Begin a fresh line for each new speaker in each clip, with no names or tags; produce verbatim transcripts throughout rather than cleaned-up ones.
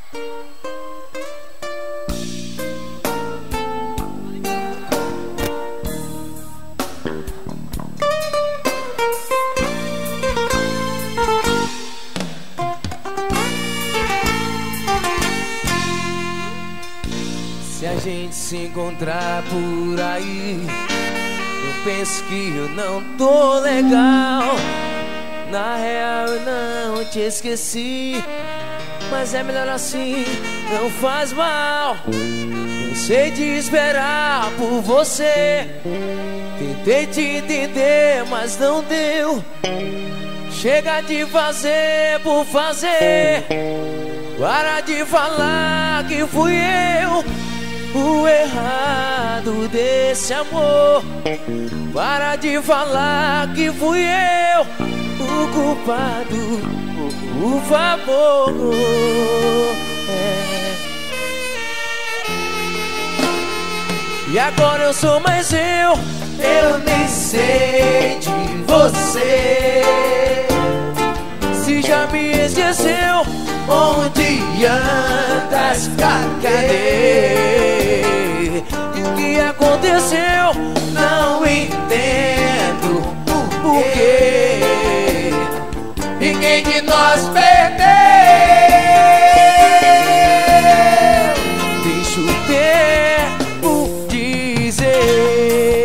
Se a gente se encontrar por aí, eu penso que eu não tô legal. Na real eu não te esqueci, mas é melhor assim, não faz mal. Cansei de esperar por você, tentei te entender, mas não deu. Chega de fazer por fazer, para de falar que fui eu o errado desse amor. Para de falar que fui eu o culpado, por favor. É. E agora eu sou mais eu, eu nem sei de você. Se já me esqueceu, onde andas, cadê? O que aconteceu? Não entendo o porquê. Ninguém de nós perdeu. Deixa o tempo dizer.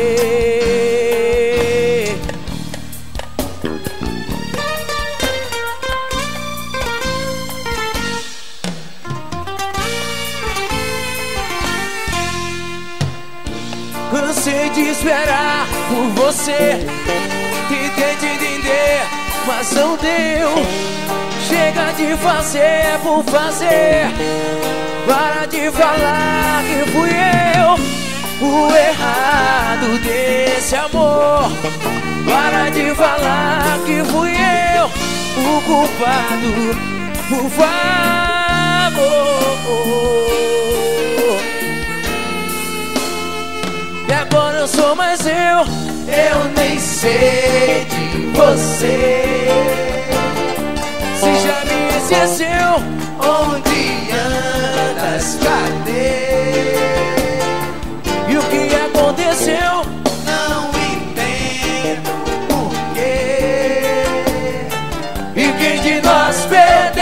Cansei de esperar por você, tentei te entender, mas não deu. Chega de fazer por fazer, para de falar que fui eu o errado desse amor. Para de falar que fui eu o culpado, por favor. E agora eu sou mais eu, eu nem sei de você. Se já me esqueceu, onde andas, cadê? E o que aconteceu? Não entendo porquê. E quem de nós perdeu?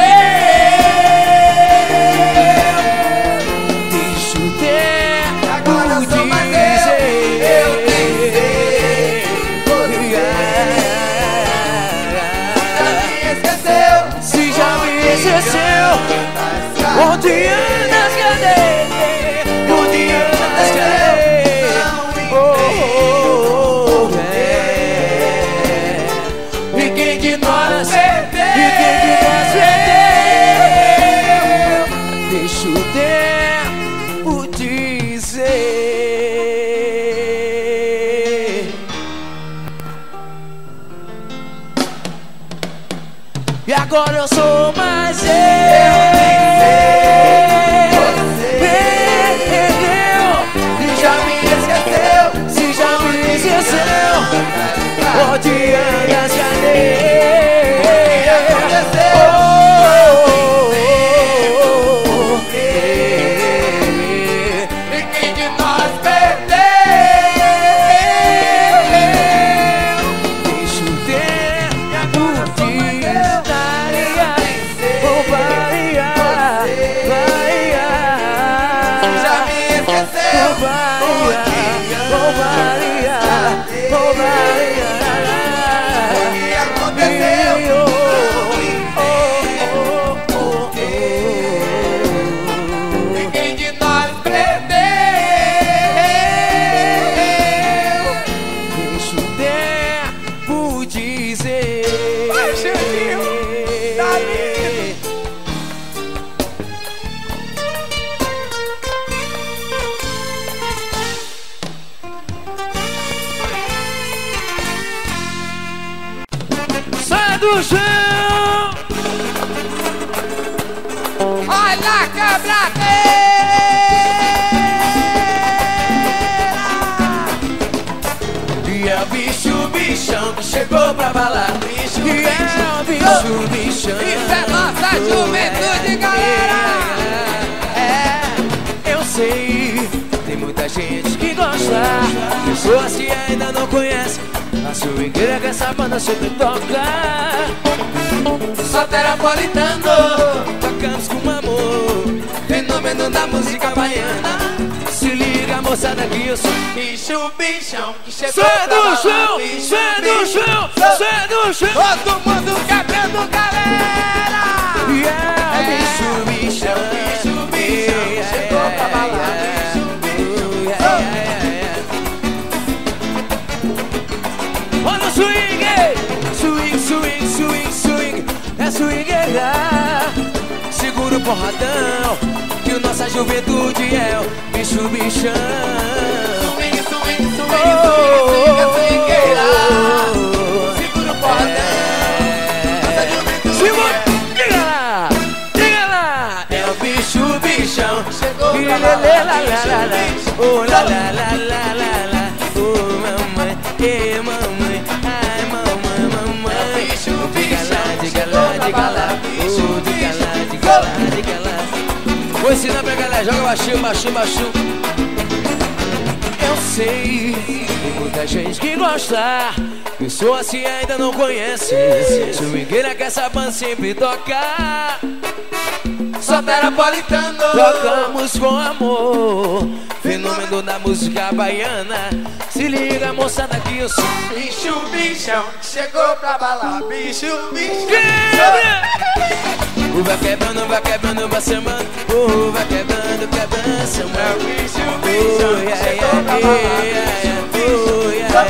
Deixa o tempo. Agora eu sou mais eu, eu nem sei porquê. Se já me esqueceu, onde andas, cadê? Onde andas, cadê? Oh, oh, oh, é. E quem de nós perdeu? E quem de nós perdeu? Deixa o tempo dizer. E agora eu sou mais eu, eu nem sei perdeu. Se já me esqueceu, se já me esqueceu, onde andas, cadê? Oh, oh, oh, oh, e quem de nós perdeu? Deixa o tempo dizer. Do chão, olha a quebradeira. E é o bicho, bichão que chegou pra balar. Bicho, e é o bicho, bichão. Isso é nossa juventude, galera. Pessoas que ainda não conhecem a swingueira que essa banda sempre toca. Soteropolitano, tocamos com amor, fenômeno da música baiana. Se liga, moçada, que eu sou bicho, bichão que chegou pra balada. Cê é do chão, cê é do chão. Todo mundo quebrando, galera. Yeah, é, bicho, bichão, é bicho, bichão que chegou pra balada. Olha o swing, swing, swing, swing, swing. É swingueira. Segura o porradão, que a nossa juventude é o bicho, bichão. Swing, swing, swing, swing, swing, é swingueira. Segura o porradão, nossa juventude segura. Diga lá, diga lá. É o bicho, bichão. Chegou pra lá, bicho, bichão. Oh, lá, lá, lá, lá, lá, lá. Oh, mamãe, eh, mamãe. Ai, mamãe, mamãe. Bicho, bichão. Diga lá, diga lá, bicho, diga lá, diga lá, diga lá. Vou ensinar pra galera, joga baixinho, baixinho, baixinho. Eu sei, tem muita gente que gosta, pessoas que ainda não conhecem. Swingueira que essa banda sempre toca. Soteropolitano, tocamos com amor, fenômeno da música baiana. Se liga, moçada, que eu sou bicho, bichão, chegou pra balar, bicho, bichão. O vai quebrando, vai quebrando, vai semana. O vai quebrando, quebrando, semana. Bicho, bichão, chegou pra balar, bicho, bichão.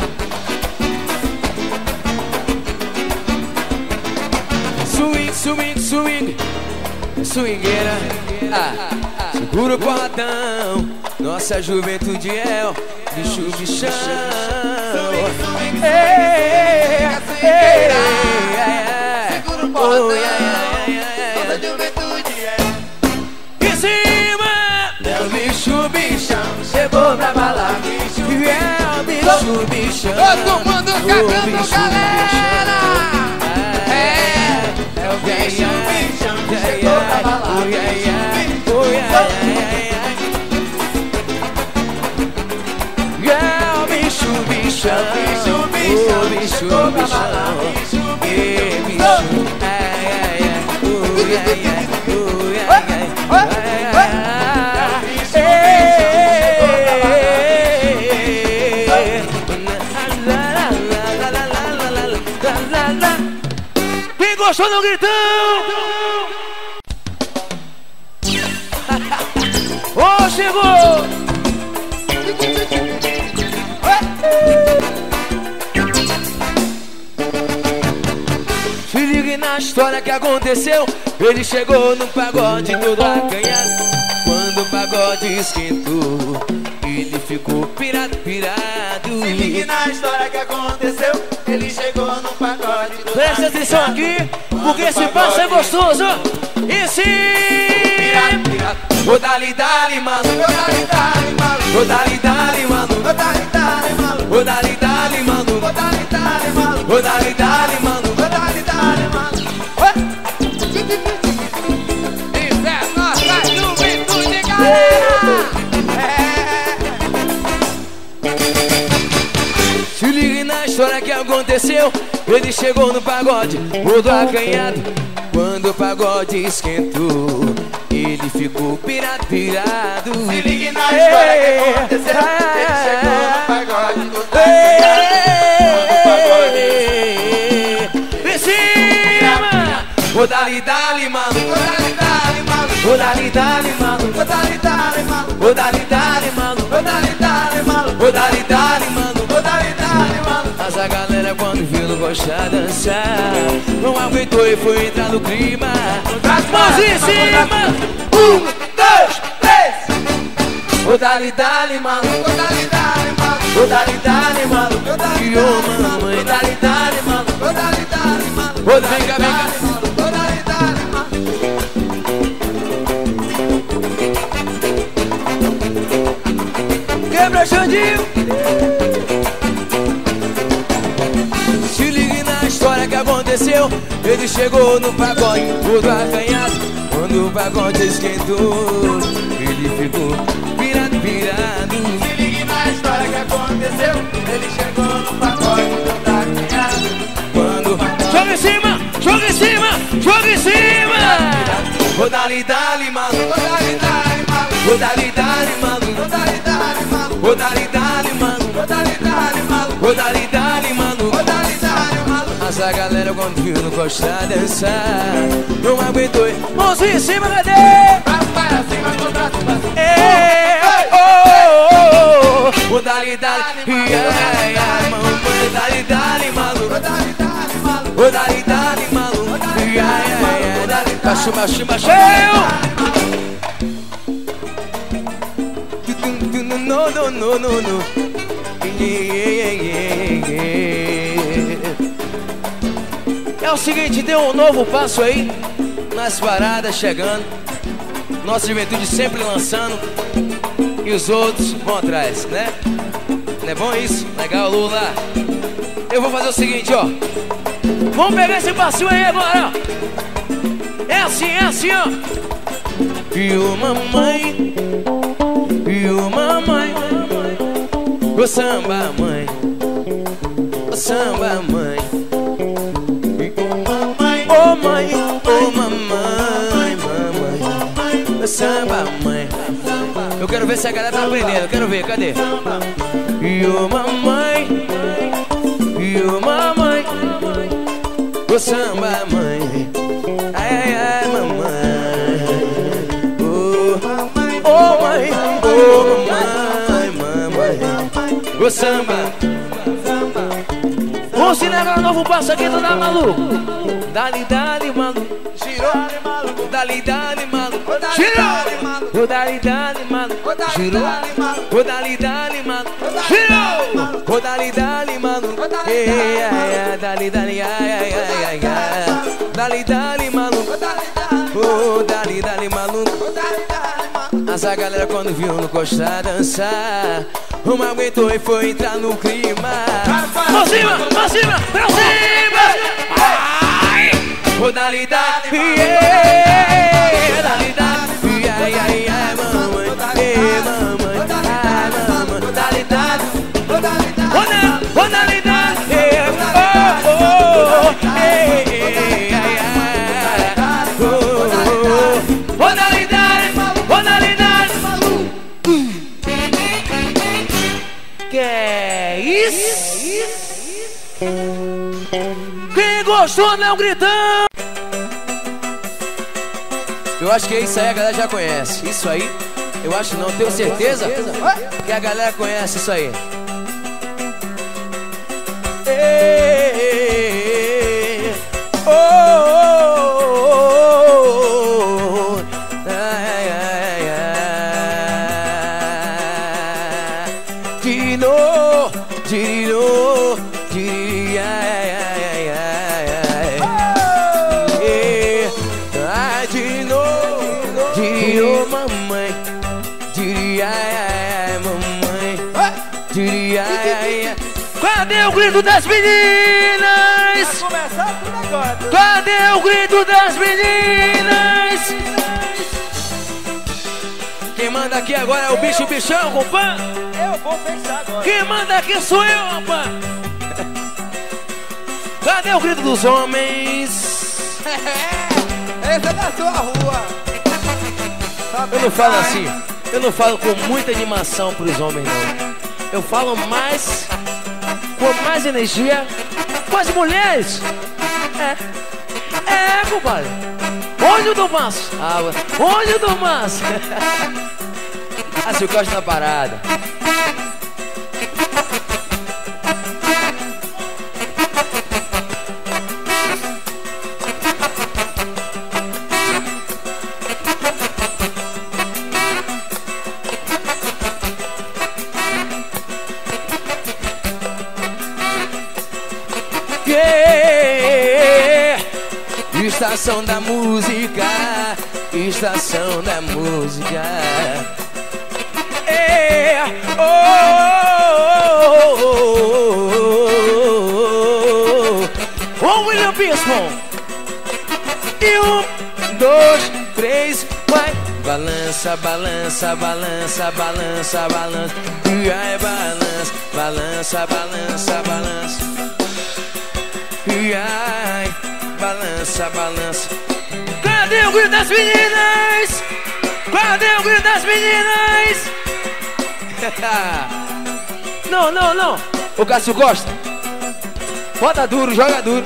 Swing, swing, swing, swingueira. Ah, segura o porradão, nossa juventude é o bicho, bichão. Swing, swing, swing, segura o porradão, nossa juventude é. Em cima, é o bicho, bichão, chegou pra balar, bicho, é o bicho, bichão. Todo mundo cantando, galera. É o bicho, bichão, chegou pra balar, bicho, bichão. É o bicho, bichão, bicho, bichão, chegou pra balar, bicho, bichão. Quem gostou do gritão? Oh, chegou! Se ligue na história que aconteceu. Ele chegou no pagode todo acanhado. Quando o pagode esquentou, ele ficou pirado, pirado. Se ligue na história que aconteceu. Ele chegou no pagode todo. Presta atenção aqui, porque esse passo é gostoso. E sim, ô dali, dali, mano, ô dali, dali, mano, ô dali, dali, mano, ô dali, dali, mano, ô dali, dali, mano, ô dali, dali, mano, ô dali, dali, mano, ô dali, dali, mano. Isso é nossa juventude, galera. Se ligue na história que aconteceu. Ele chegou no pagode, todo acanhado. Quando o pagode esquentou, ele ficou pirado, pirado. Se ligue na história que aconteceu. Ele chegou no pagode, todo acanhado. Quando o pagode esquentou, ô dali, dali, mano, ô dali, dali, mano, ô dali, dali, mano, ô dali, dali, mano, ô dali, dali, mano, ô dali, dali, mano, ô dali, dali, mano, ô dali, dali, mano. Mas a galera quando viu não gostar de dançar, não aguentou e foi entrar no clima. As mãos em cima, um, dois, três. Ô dali, dali, mano, ô dali, dali, mano, ô dali, dali, mano, ô dali, dali, mano, ô dali, dali, mano, ô dali, dali, mano, ô dali, dali, mano. Quebra, Xandinho. Se ligue na história que aconteceu. Ele chegou no pagode, todo acanhado. Quando o pagode esquentou, ele ficou pirado, pirado. Se ligue na história que aconteceu.
aconteceu? Ele chegou no pacote do prateado. Quando
joga em cima, joga em cima, joga em cima. Ô dali, dali, maluco.
Ô dali, dali, maluco.
Ô dali, dali, maluco.
Ô dali, dali, maluco.
Ô dali, dali, maluco.
Ô dali, dali, maluco.
Ô dali, dali, maluco.
Ô dali, dali, maluco.
Essa galera quando viu no costa dançar não aguentou. Mãozinha em cima, cadê?
Vai acima, contra cima.
Ei, oh, oh, oh. Ô dali, dali, ai, ai, mamãe. Dali, dali, maluco.
Ô dali, dali, maluco.
Ô dali, dali, maluco. Ai, ai, ai, dali, baixo, baixo, baixo. No, no, no, no, no. Yeah, yeah, yeah. É o seguinte, tem um novo passo aí nas paradas chegando. Nossa juventude sempre lançando e os outros vão atrás, né? Não é bom isso? Legal, Lula. Eu vou fazer o seguinte, ó. Vamos pegar esse passinho aí agora, ó. É assim, é assim, ó. E o mamãe, e o mamãe, o samba mãe, o samba mãe, e o mamãe, ô mãe, ô mamãe, mamãe, o samba mãe. Eu quero ver se a galera tá aprendendo, eu quero ver, cadê? E o mamãe, e o mamãe, o samba mãe, ai ai ai mamãe, oh mamãe, oh mãe, oh mamãe, mamãe, o samba. Vamos se levar um novo passo aqui, tu dá maluco. Dali, dali, maluco.
Girou, maluco.
Dali, dali, maluco.
Girou,
o dali, dali, maluco. Girou, o dali, dali, maluco. Girou, o dali, dali, maluco. Ei, ai, ai, dali, dali, ai, ai, ai, ai, ai. Dali, dali, maluco. Oh, dali, dali, maluco. Essa galera quando viu no costa dançar não aguentou e foi entrar no clima. Pra cima, pra cima, pra cima. Ai, oh, dali, dali, yeah. Dali, dali, ai, ai, ai, mamãe, ei, mamãe, ai, mamãe, dali, dali, oh, dali, oh, dali, dali, oh, oh, oh, ei, ai, ai, oh, oh, oh, dali, dali, oh, dali, dali. Que é isso? Quem gostou, não gritão! Eu acho que isso aí a galera já conhece. Isso aí, eu acho não, tenho certeza que a galera conhece isso aí. Ei, oh, oh, oh, oh, ai, ai, ai. Dino, dino, diri, ai, ai, ai, ai, ai. Ai, dino, dino, mamãe, diri, ai, ai, ai, mamãe, diri, ai, ai, ai. Cadê o grito das meninas?
Vai começar tudo agora.
Cadê o grito das meninas? Quem manda aqui agora é o bicho bichão, compa.
Eu vou fechar agora.
Quem manda aqui sou eu, compa. Cadê o grito dos homens?
Esse é da sua rua.
Eu não falo assim, eu não falo com muita animação pros homens, não. Eu falo mais, com mais energia, com as mulheres. É, é, compadre. Onde eu dou passo? Ah, onde eu dou passo? Assim, eu gosto da parada. Estação da música, estação da música. É, oh, oh, oh, oh, oh, oh, William Bispo. E um, dois, três, vai. Balança, balança, balança, balança, balança. E aí, balança, balança, balança, balança. E aí, balança, balança. Cadê o grito das meninas? Cadê o grito das meninas? Não, não, não. O Cássio Costa, bota duro, joga duro.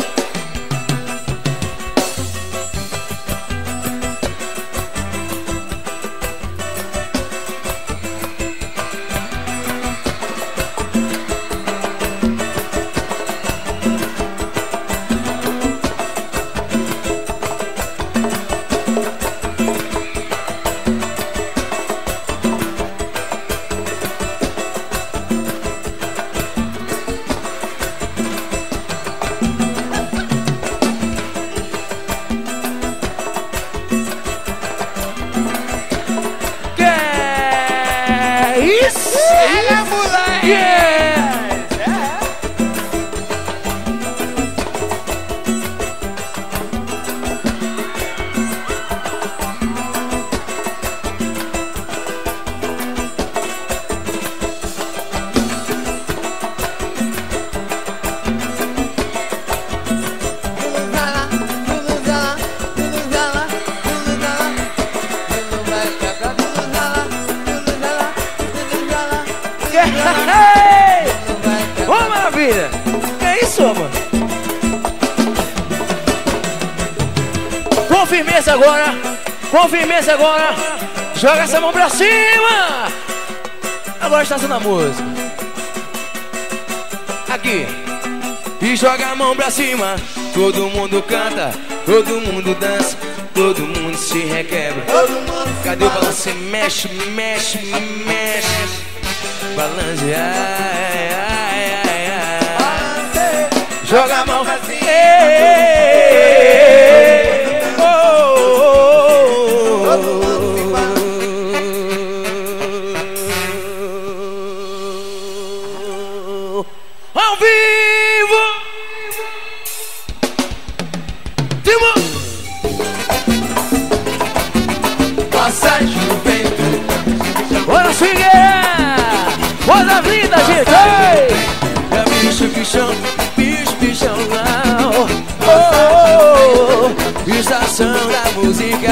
Isso! Ela, moleque!
Yeah! Ô, oh, maravilha! É isso, mano. Com firmeza agora. Com firmeza agora. Joga essa mão pra cima. Agora está sendo a música. Aqui. E joga a mão pra cima. Todo mundo canta. Todo mundo dança. Todo mundo se requebra. Cadê o balanço? Mexe, mexe, mexe. Balance, ai, ai, ai, ai. Joga a mão pra cima. Ao vivo. Timo. Passagem do vento. Bora, Figueira. Olha a vida, gente! Ei! É bicho que chama, bicho que chama. Oh, oh, oh, estação da música.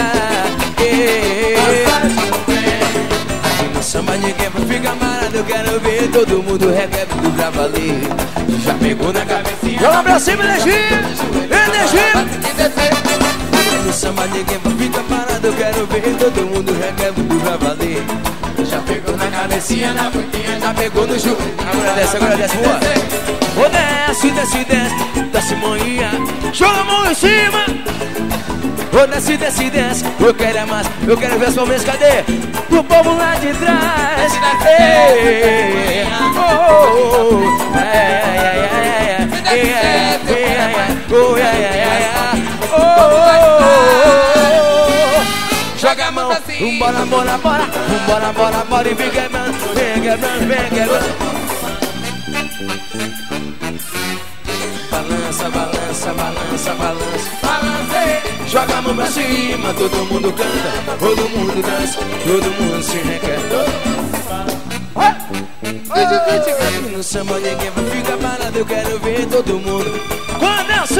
Yeah. Aqui no samba ninguém fica parado. Eu quero ver todo mundo requebra do pra valer. Já pegou na cabecinha. Joga pra cima, energia! Energia! No samba ninguém fica parado. Eu quero ver todo mundo requebra do pra valer. Já pegou na cabecinha, na pontinha, já pegou no jogo. Agora desce, agora desce, boa. Ô, desce, desce, desce, desce, manhã. Joga a mão em cima. Ô, desce, desce, desce. Eu quero é mais, eu quero ver as palmas, cadê? O povo lá de trás. Ei, oh, oh, oh. Ai, ai, ai, ai, ai, ai, ai, ai, ai, oh, ai, ai, ai, ai, oh, oh, oh. Joga a mão, bora, bora, bora, bora, bora, bora e vem quebrando, vem quebrando, vem quebrando. Balança, balança, balança, balança, balança. Joga a mão pra cima, todo mundo canta, todo mundo dança, todo mundo se requebra. No samba ninguém vai ficar parado, eu quero ver todo mundo com dança.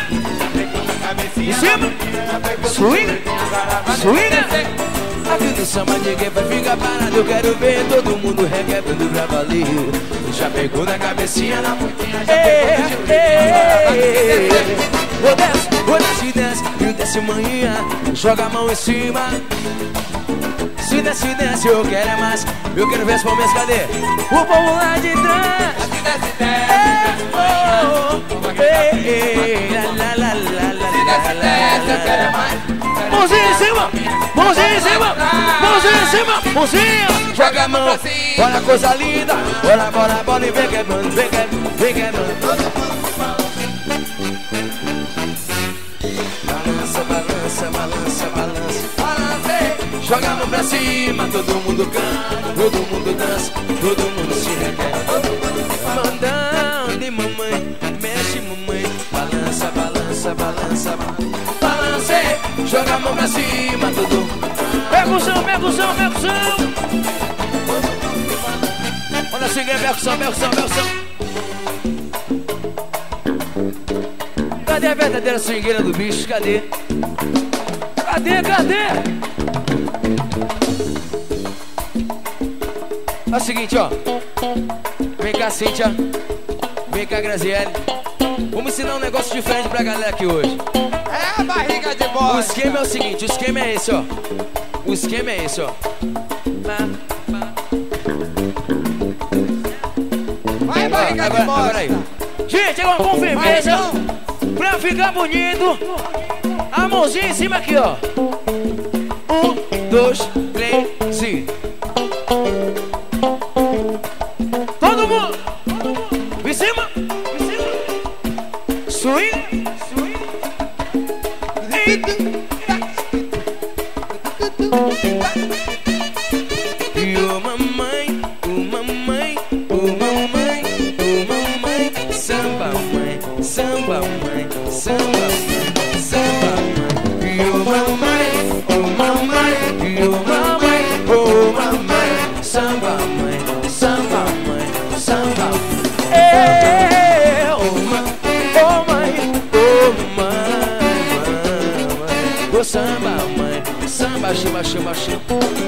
Em cima, swing, swing. Aqui no samba ninguém vai ficar parado. Eu quero ver todo mundo requebrando pra valer. Já pegou na cabecinha, na pontinha, já pegou de jogo. Vou desce, vou desce, desce, e desce manhã. Joga a mão em cima. Se desce, desce, eu quero é mais. Eu quero ver as palmas, cadê? O povo lá de trás. Aqui desce, desce, la la la la. Mãozinha em cima, mãozinha em cima, mãozinha em cima, mãozinha. Joga a mão, olha a coisa linda. Bora, bora, bora e vem quebrando, vem quebrando, vem quebrando. Balança, balança, balança, balança, balança. Joga a mão pra cima, todo mundo canta, todo mundo dança, todo mundo se requebra. Mandão de mamãe, mexe mamãe. Balança, balança, balança, balança. Joga a mão pra cima, todo mundo. Pega o seu percussão, percussão. Olha assim, percussão, percussão, percussão. Cadê a verdadeira swingueira do bicho? Cadê? Cadê, cadê? É o seguinte, ó. Vem cá, Cíntia. Vem cá, Graziele. Vamos ensinar um negócio diferente pra galera aqui hoje.
É a barriga de bosta.
O esquema é o seguinte, o esquema é esse, ó. O esquema é esse, ó.
Vai, barriga
agora,
de bosta.
agora aí. Gente, agora com firmeza. Pra ficar bonito. A mãozinha em cima aqui, ó. Um, dois, três, cinco. Todo mundo. Em cima. Em cima. Swing. Swing. E o mamãe, o mamãe, o mamãe, o mamãe. Samba mãe, samba mãe, samba mãe, samba mãe. E o mamãe, o mamãe, e o mamãe, o mamãe. Samba mãe, samba mãe, samba mãe. É, oh mãe, oh mãe, oh mãe, mãe. O samba mãe, samba, chama, chama, chama.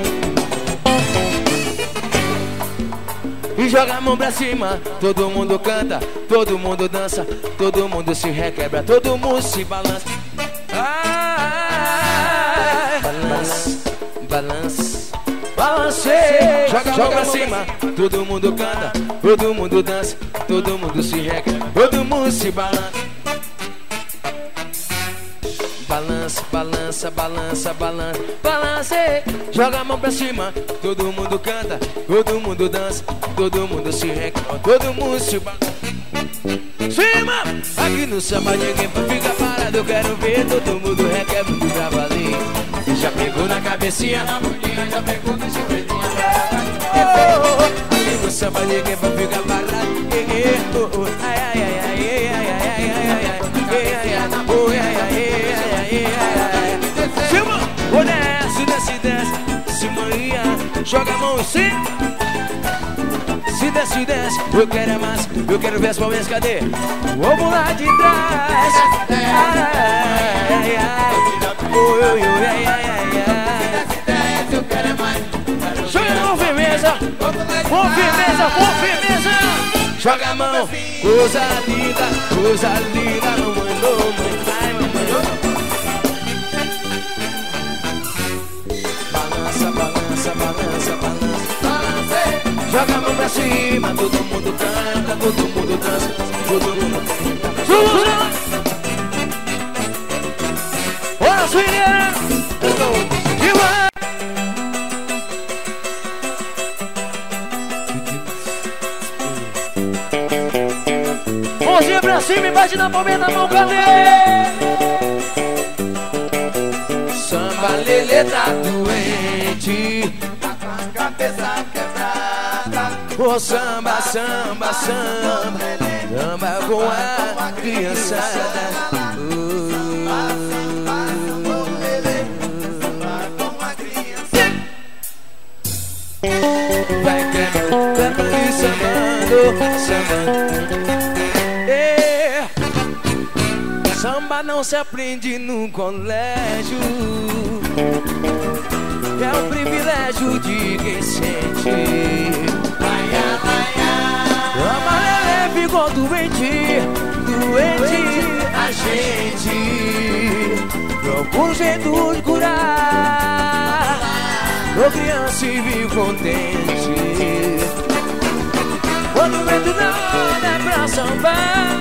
E joga a mão pra cima, todo mundo canta, todo mundo dança, todo mundo se requebra, todo mundo se balança. Ai, balança, balança, balance. Joga a mão pra cima, todo mundo canta, todo mundo dança, todo mundo se requebra, todo mundo se balança. Balança, balança, balança, balança, balance. Joga a mão pra cima, todo mundo canta, todo mundo dança, todo mundo se requebra, todo mundo se balança. Cima! Aqui no samba ninguém fica parado, eu quero ver todo mundo requebra do cavalinho. Já pegou na cabecinha, na bundinha, já pegou na chuvetinha. Aqui no samba ninguém fica parado. Ai, ai, ai, ai, ai, ai, ai, ai, ai, ai, cima, ou desce, desce, desce, se manhã, joga a mão em cima. Se desce, desce, eu quero é mais, eu quero ver as palminhas, cadê? Vamos lá de trás. Ai, ai, ai, oi, oi, oi, ai, ai, ai, ai.
Eu quero é mais.
Joga com firmeza, com firmeza, com firmeza. Joga a mão, coisa linda, coisa linda, mamãe, mamãe, ai, mamãe. Balança, balança, balança, balança. Joga a mão pra cima, todo mundo canta, todo mundo dança, todo mundo canta. Suza! Olha a swingueira! Mãozinha pra cima e bate na palminha da mão, cadê? Samba Lelê tá doente,
Tá com a cabeça quebrada.
oh, samba, samba, samba, samba com a criançada. Vai cantando e sambando, sambando. É. Samba não se aprende no colégio, é o privilégio de quem sente. A Maria ficou doente, doente. A gente procura um jeito de curar, ô criança e vive contente. Quando o vento da onda é pra sambar,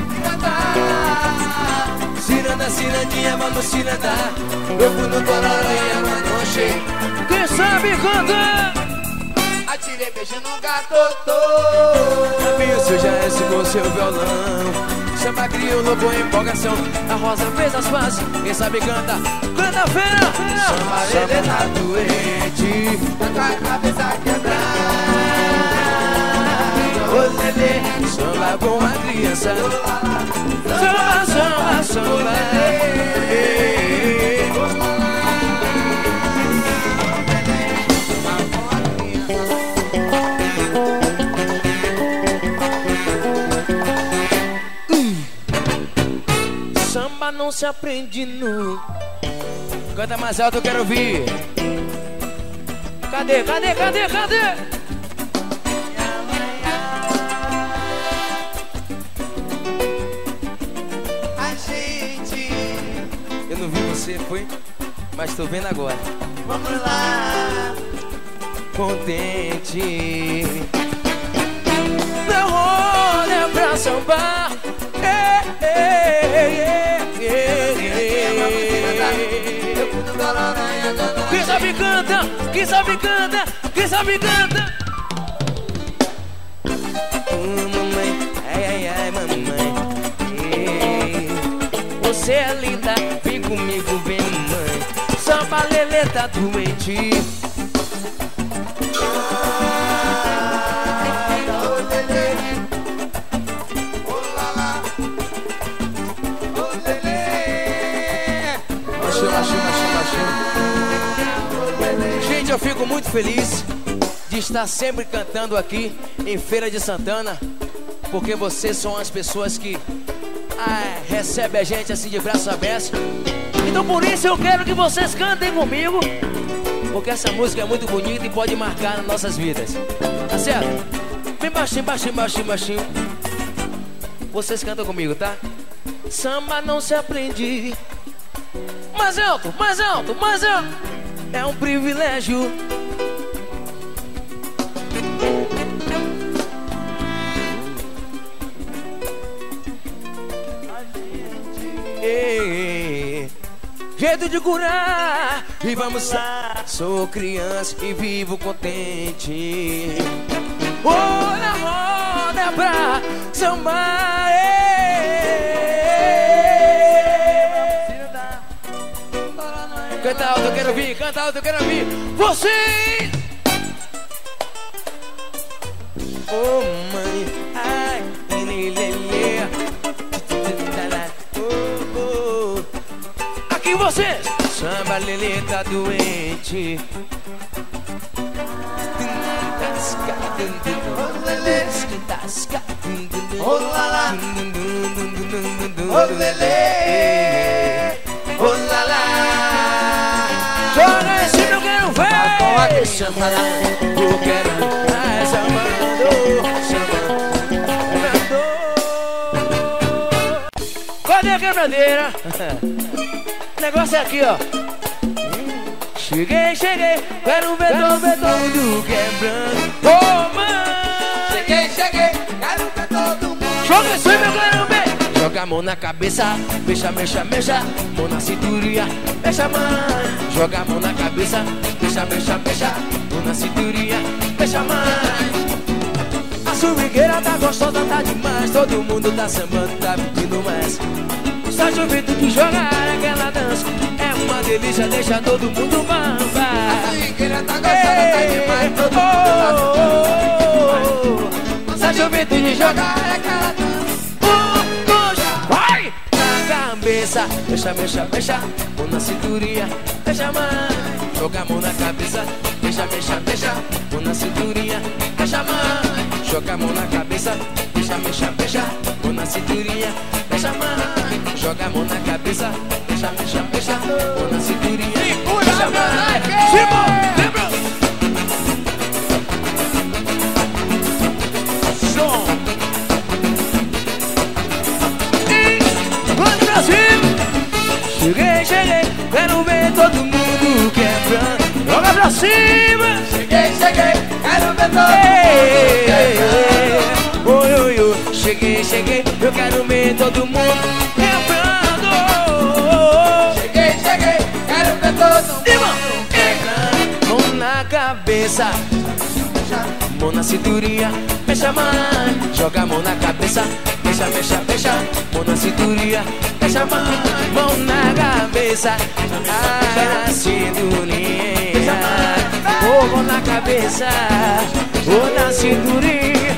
ciranda, cirandinha, vamos cirandar. Eu fui no tororó e a mano cheia. Quem sabe cantar?
Atirei beijo no gato.
Caminho seu já é com seu violão. Samba crioulo com empolgação. A rosa fez as pazes. Quem sabe canta, canta feira. Samba Lelê tá doente,
Tá com a cabeça quebrada.
ô Lelê, samba com a criança. Samba, samba, samba. não se aprende nu. Canta mais alto, eu quero ouvir. Cadê, cadê, cadê, cadê?
A gente...
Eu não vi você, foi? Mas tô vendo agora.
Vamos lá.
Contente. Não olha pra sambar. Ei, ei, ei, ei, ei. Quem sabe canta, quem sabe canta, quem sabe canta. Oh, mamãe, ai, ai, ai, mamãe. Ei, você é linda, vem comigo, vem, mãe. Samba Lelê tá doente. Gente, eu fico muito feliz de estar sempre cantando aqui em Feira de Santana, porque vocês são as pessoas que ah, recebem a gente assim de braços abertos. Então por isso eu quero que vocês cantem comigo, porque essa música é muito bonita e pode marcar nas nossas vidas. Tá certo? Bem baixinho, baixinho, baixinho, baixinho. Vocês cantam comigo, tá? Samba não se aprende. Mais alto, mais alto, mais alto. É um privilégio. Ei, jeito de curar. E vamos lá. Sou criança e vivo contente. Olha a roda pra sambar. Canta alto, eu quero ouvir, canta alto, eu quero ouvir. Vocês! Oh, mãe, ai, lelê. Oh, oh. Aqui vocês! Samba Lelê tá doente.
Oh, lá, lá. Oh, Lelê. Oh, lá, lá.
Joga esse eu quero ver.
Pode chamar lá.
Eu quero ver. Chamando, chamando. Cadê a quebradeira? O negócio é aqui, ó. Cheguei, cheguei. Quero ver todo mundo quebrando. Oh, mãe.
Cheguei, cheguei. Quero ver todo mundo.
Joga esse eu quero ver. Joga a mão na cabeça, mexa, mexa, mexa. Mão na cinturinha, mexa, mãe. Joga a mão na cabeça, mexa, mexa, mexa. Mão na cinturinha, mexa, mãe. A swingueira tá gostosa, tá demais. Todo mundo tá sambando, tá pedindo mais. Só jeito de jogar aquela dança é uma delícia, deixa todo mundo bamba.
A swingueira tá gostosa, tá demais. Todo mundo tá sambando. Só jeito de jogar aquela dança.
Vai! Na cabeça, mexa, mexa, mexa. Mão na cinturinha, mexa, mãe. Joga a mão na cabeça, mexa, mexa, mexa. Mão na cinturinha, mexa, mãe. Joga a mão na cabeça, mexa, mexa, mexa. Mão na cinturinha, mexa, mãe. Joga a mão na cabeça, mexa, mexa, mexa. Mão na cinturinha, mexa, mãe. Simão, lembra? Som. Brasil, cheguei, cheguei, quero ver todo mundo quebrando. Joga pra cima.
Cheguei, cheguei, quero ver todo mundo quebrando.
Oi, oi, oi, cheguei, cheguei, eu quero ver todo mundo quebrando.
Cheguei, cheguei, quero ver todo mundo
quebrando. Mão na cabeça, mão na cinturinha, mexa, mãe. Joga a mão na cabeça, mexa, mexa, mexa. Mão na cinturinha, mexa, a mão, mão na cabeça, ai, na cinturinha, oh, mão na cabeça, oh, na cinturinha.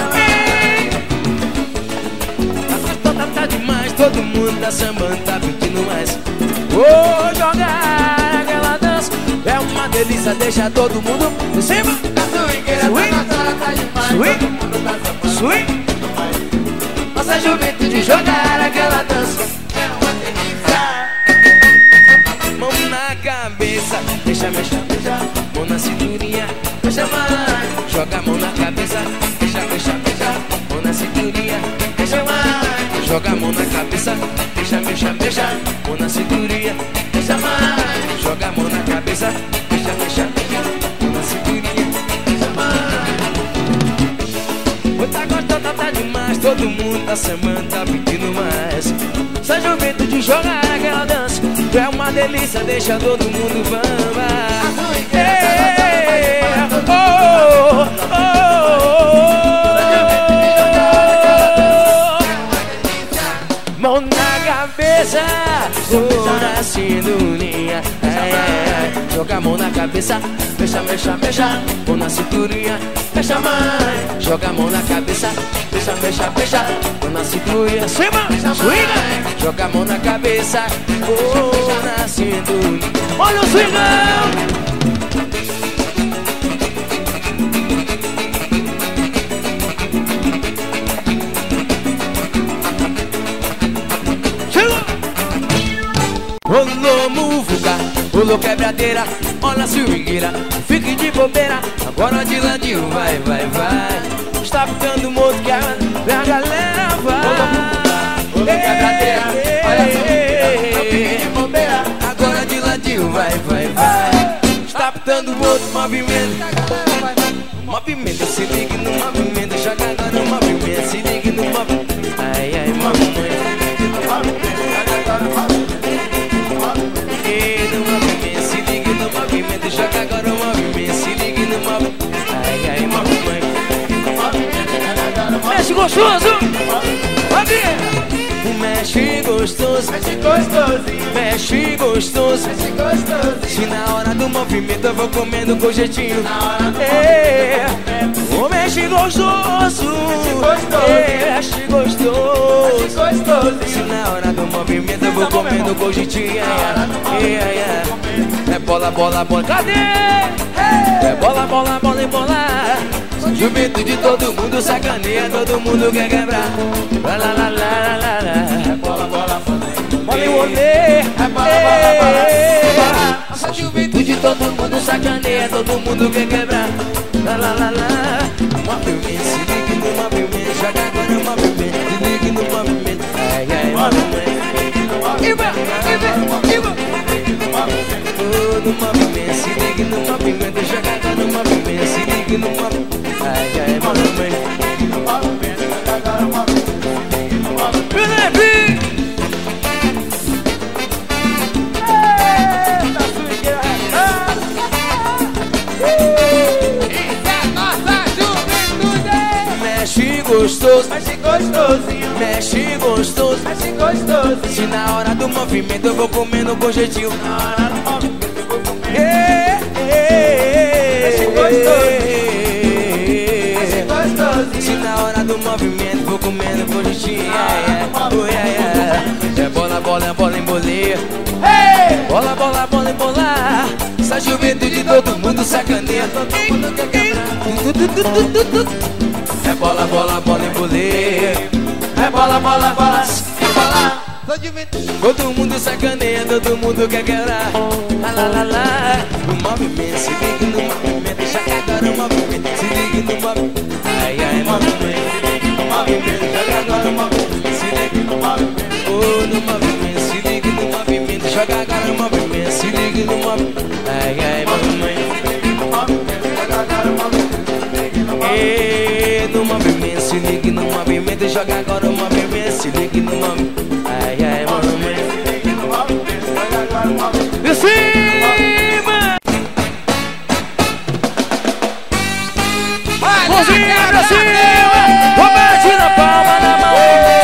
Tá, tá, tá demais, todo mundo tá sambando, tá pedindo mais. Oh, jogar aquela dança é uma delícia, deixa todo mundo em cima. Swing, swing, swing. Nossa juventude jogar aquela dança é uma delícia. deixa, mexa, mexa. Mão na cinturinha, mexa mais. Joga a mão na cabeça, mexa, mexa, mexa. Mão na cinturinha, mexa mais. Joga a mão na cabeça, mexa, mexa, mexa. Mão na cinturinha, mexa mais. Joga a mão na cabeça, mexa, mexa, mexa. Mão na cinturinha, mexa mais. Oi, tá gostando, tá demais. Todo mundo da semana tá pedindo mais. Essa juventude jogar aquela dança é uma delícia, deixa todo mundo bamba. Ei, oh, oh, oh. Mão na cabeça, mão na cinturinha. Joga a mão na cabeça, mexa, mexa, mexa. Mão na cinturinha, mexa mais. Joga a mão na cabeça, mexa, mexa, mexa. Mão na cinturinha, cima, swinga. Joga a mão na cabeça, mão na cinturinha. Olha o swingão. Rolou muvuca, rolou quebradeira, olha a swingueira, fique de bobeira, agora de ladinho, vai, vai, vai. Está ficando morto que a, a galera vai. Rolou muvuca, rolou quebradeira, olha a swingueira, fique de bobeira, agora de ladinho, vai, vai, vai. Está ficando morto, movimento, movimento, se ligue no movimento, joga agora no movimento, se ligue no movimento. Ai, ai, movimento, joga agora o movimento, se ligue no movimento. Ai, ai, movimento. Mexe gostoso! Mexe gostoso, mexe gostosinho, mexe gostoso, mexe gostoso. Se na hora do movimento eu vou comendo com jeitinho. É, o mexe gostoso, mexe gostoso. Se na hora do movimento eu vou comendo com jeitinho. É bola, bola, bola, cadê? É bola, bola, bola e bola. Juventude, todo mundo sacaneia, todo mundo quer quebrar. Lá, lá, lá, lá, lá, lá. Bola, bola, bola e rolê. É bola, bola, bola. Nossa juventude, todo mundo sacaneia, todo mundo quer quebrar. Lá, lá, lá, lá. Movimento, se ligue no movimento, joga agora no movimento, se ligue no movimento. Ai, ai, movimento. Iba, iba, iba. No movimento, se ligue no movimento, joga agora no movimento, se ligue no movimento. Ai, ai, movimento. Felipe! Eita, swingueira! Isso é nossa juventude! Mexe gostoso, mexe gostosinho, mexe gostoso, mexe gostoso. Se na hora do movimento eu vou comendo com jeitinho. Na hora do movimento eu vou comendo. É, é, mexe gostosinho. Se na hora do movimento vou comendo com jeitinho. É bola, bola, bola em boleia. Bola, bola, bola em bola. Essa juventude todo mundo sacaneia, todo mundo quer quebrar. É bola, bola, bola em boleia. É bola, bola, bola em bola. Todo mundo sacaneia, todo mundo quer quebrar. Lá, lá, lá, lá. No movimento, se ligue no movimento, deixa que agora o movimento, se ligue no movimento. Ai, ai, movimento, movimento, joga agora o movimento, se ligue no movimento. Oh, no movimento, se ligue no movimento, joga agora o movimento, se ligue no movimento. Ai, ai, movimento, joga agora o movimento, se ligue no movimento. E no movimento, se ligue no movimento, joga agora o movimento, se ligue no movimento. Ai, ai, movimento, se ligue no movimento, joga agora o movimento. E cima! Mãozinha pra cima! Roberto na palma na mão!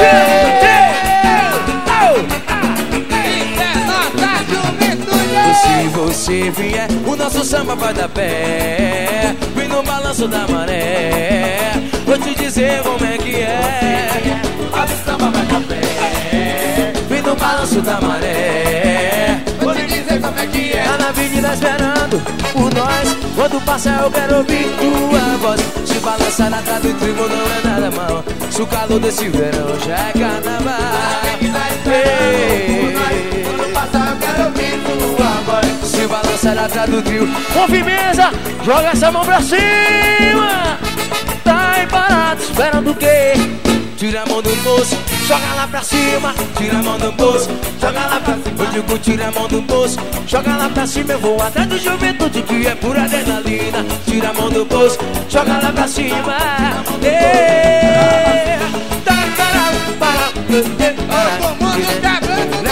Se você vier, o nosso samba vai dar pé. Vem no balanço da maré. Vou te dizer como é que é. O samba vai dar pé. Vem no balanço da maré. Vou te dizer como é que é. Tá na avenida esperando por nós. Quando passar eu quero ouvir tua voz. Se balançar atrás do trigo não é nada mal. Se o calor desse verão já é carnaval. Tá na avenida esperando por nós. Quando passar eu quero ouvir tua voz. Se balança atrás do trio. Com firmeza, joga essa mão pra cima. Tá aí parado, esperando o quê? Tira a mão do bolso, joga lá pra cima. Tira a mão do bolso, joga lá pra cima. Eu digo tira a mão do bolso, joga lá pra cima. Eu vou atrás do juventude que é pura adrenalina. Tira a mão do bolso, joga lá pra cima. Yeah. Tá parado, parado.
Todo mundo tá vendo.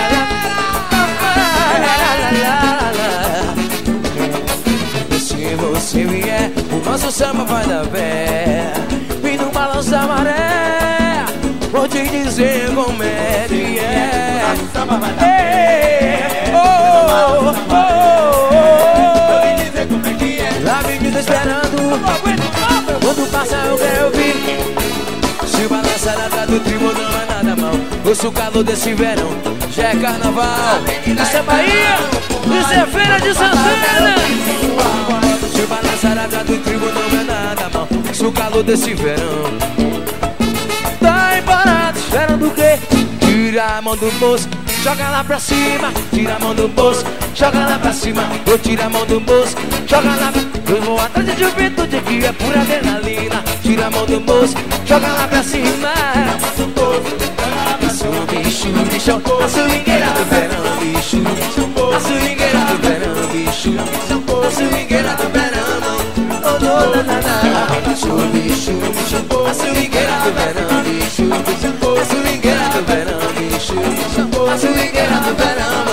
Se você vier, o nosso samba vai dar pé. E no balanço da maré, vou te dizer como é que é.
O nosso samba vai dar pé.
Oh, oh, oh.
Vou te dizer como é que é.
Lá vem me esperando. Quando passa eu quero ouvir. Se balançar atrás do tribo não é nada mal. Ouço o calor desse verão, já é carnaval. Isso é Bahia, isso é Feira de Santana. Se balançar atrás do tribo não é nada mal. Ouço o calor desse verão. Tá aí parado, esperando o quê? Tira a mão do bolso, joga lá pra cima. Tira a mão do bolso, joga lá pra cima. Eu tiro a mão do bolso, joga lá pra cima. Eu vou atrás de juventude que é pura adrenalina. Tira a mão do bolso, joga lá pra cima. Isso, bicho, bicho, a swingueira do verão, bicho. A swingueira do verão, bicho. A swingueira do verão. Oh, não, não, não, não. Bicho, bicho, bicho, a swingueira do verão, bicho. A swingueira do verão, bicho. A swingueira do verão,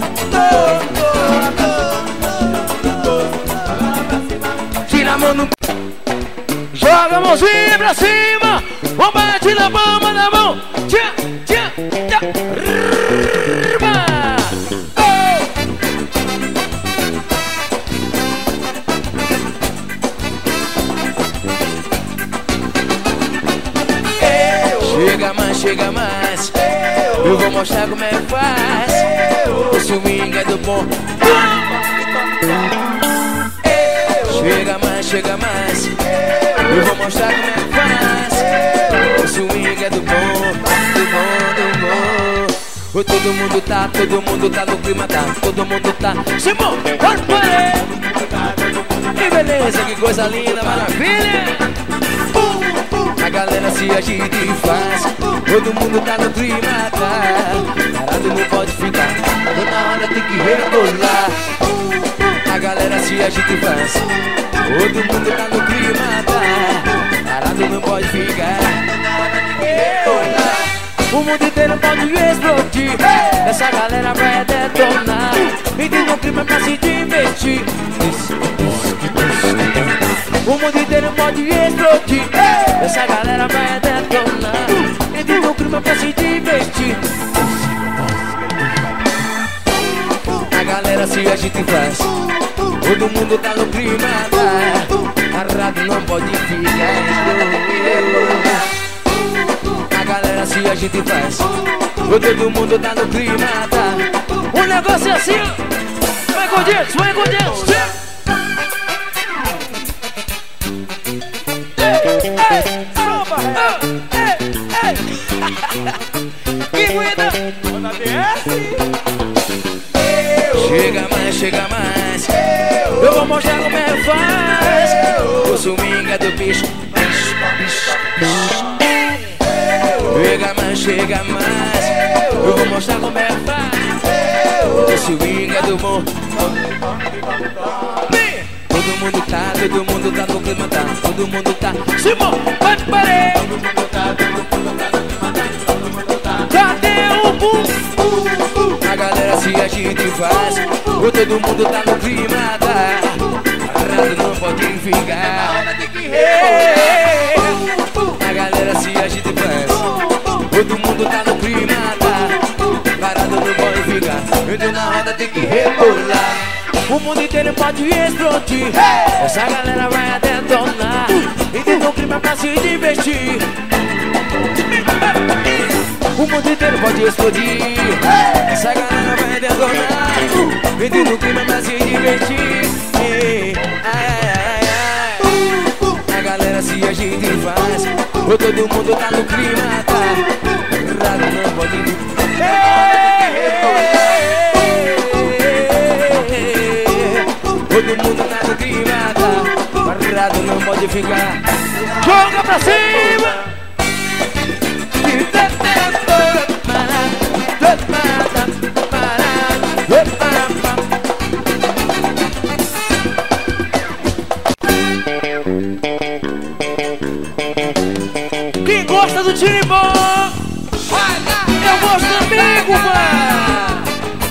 mano. Tira a mão no... Joga a mãozinha pra cima. Vamos bater na palma da mão. Tchá, tchá, tchá. Rrrba. Chega mais, chega mais. Eu vou mostrar como é que faz. O swing é do bom. Chega mais, chega mais. Eu vou mostrar como é que faz. O swing é do bom, do bom, do bom. Oh, todo mundo tá, todo mundo tá no clima, tá. Todo mundo tá. Simão, pode parar. Que beleza, que coisa linda, maravilha. A galera se agita e faz. Todo mundo tá no clima, tá. Parado não pode ficar. Toda hora tem que rebolar. A galera se agita e faz. Todo mundo tá no clima, tá. Parado não pode ficar. O mundo inteiro pode explodir. Essa galera vai detonar. E tem no clima pra se divertir. O mundo inteiro pode explodir. Essa galera vai detonar. E tem no clima pra se divertir. A galera se agita e faz. Todo mundo tá no clima, tá. Parado não pode ficar. A galera se agita e faz. Todo mundo tá no clima, tá. O negócio é assim, ó. Vai com Deus, vai com Deus. Que cuida. Chega mais, chega mais. Eu vou mostrar como é que faz. O swing é do bicho. Chega mais, chega mais. Eu vou mostrar como é que faz. O swing é do bom. Todo mundo tá, todo mundo tá no clima, tá. Todo mundo tá. Simão, vai parar. Todo mundo tá, todo mundo tá no clima, tá. Todo mundo tá. Cadê o bum? A galera se agita e faz. Todo mundo tá no clima, tá. Parado não pode ficar. A galera se agita e faz. Todo mundo tá no clima, tá. Parado não pode ficar. Entra na roda, tem que rebolar. O mundo inteiro pode explodir. Essa galera vai detonar. E tem no clima pra se divertir. O mundo inteiro pode explodir. Essa galera vai detonar. E tem no clima pra se divertir. Ai, ai, ai, ai. A galera se agita e faz. Todo mundo tá no clima, tá. Raro não pode ficar. pode ficar. Joga pra cima. Quem gosta do tirimbom, eu gosto amigo, mano.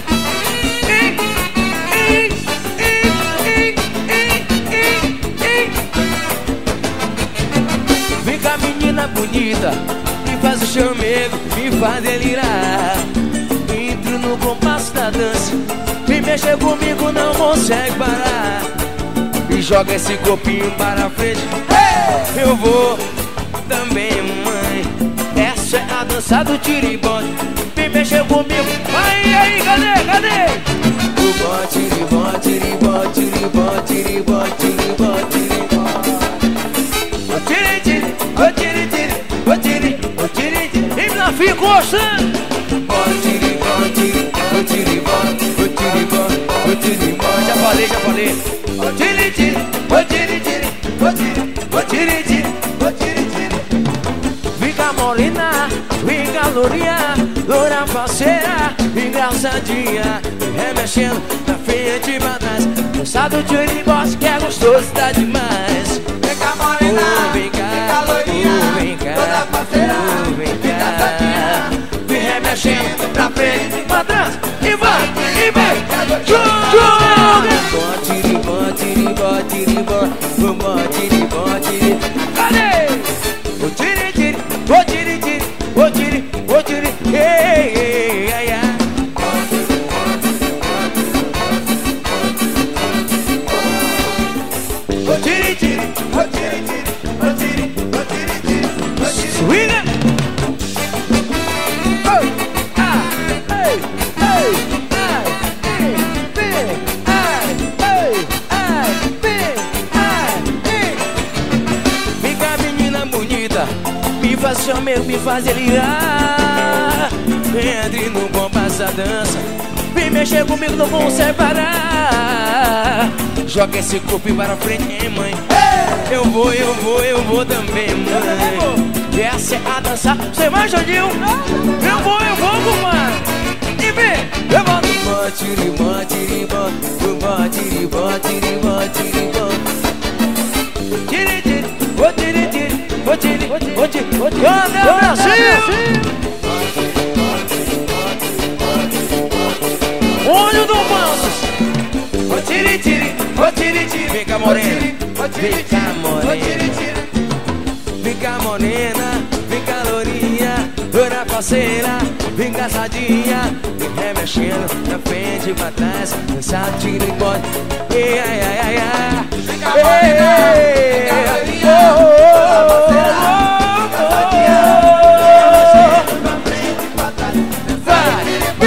Vem cá, menina bonita, me faz o chamego, me faz delirar. Entro no compasso da dança, vem mexer comigo, não consegue parar. E joga esse corpinho para frente, hey! Eu vou também, mãe. Essa é a dança do tirimbom. Vem mexer comigo, vai aí, cadê, cadê? O bom, tiribom, tiribom, tiribom, tiribom, tiribom, tiribom. O tiri, tiri, o tiri, tiri, o tiri, o tiri, tiri. E minha filha gostando. O tiribom, tiri, o tiribom, o tiribom, o tiribom. Já falei, já falei. O tiri, tiri, o tiri, tiri, o tiri, o tiri, tiri, o tiri, tiri. Fica morena, fica lourinha, loura parceira, engraçadinha, remexendo pra frente e pra trás. Dançado de tirimbom que é gostoso, tá demais.
Fica morena,
oh, vem cá,
fica lourinha,
oh, vem cá,
toda parceira,
oh, vem
engraçadinha,
vem remexendo pra frente e pra trás. E vai, e vai, joga! Bom, tiribom, tiribom, tiribom, bom, tiribom, tiribom. Cadê? O tiri, tiri, o tiri, tiri, o tiri, o tiri, ei, ei, ai, ai. O tiri, tiri,
o tiri, tiri, o tiri, o tiri, tiri, o tiri.
swinga. Ei, ah, ei, ei, ai, ei, ei, ai, ei, ai, ei, ai, ei. Vem cá, menina bonita, me faz chamar, me faz delirar. Entre no compasso da dança, vem mexer comigo, não vou separar. Joga esse corpo para frente, hein, mãe. Eu vou, eu vou, eu vou também, mãe. Essa é a dança, você vai, Jandinho? Eu vou, eu vou, compadre. E vem, eu vou. Bom, tiribom, tiribom, bom, tiribom, tiribom, tiribom. Tiri, tiri, ô tiri, tiri, ô tiri, ô tiri, ô tiri. Cadê o Brasil? Olho do Mansos. Ô tiri, tiri, ô tiri, tiri. Vem cá, morena, vem cá, morena. Vem cá, morena, vem cá, lourinha, loura parceira, vem casadinha, vem remexendo pra frente e pra trás, dançar tirimbom. Ei, ai, ai, ai, ai.
Vem cá, morena, vem cá, lourinha, loura parceira, vem casadinha, vem remexendo pra frente e pra trás, dançar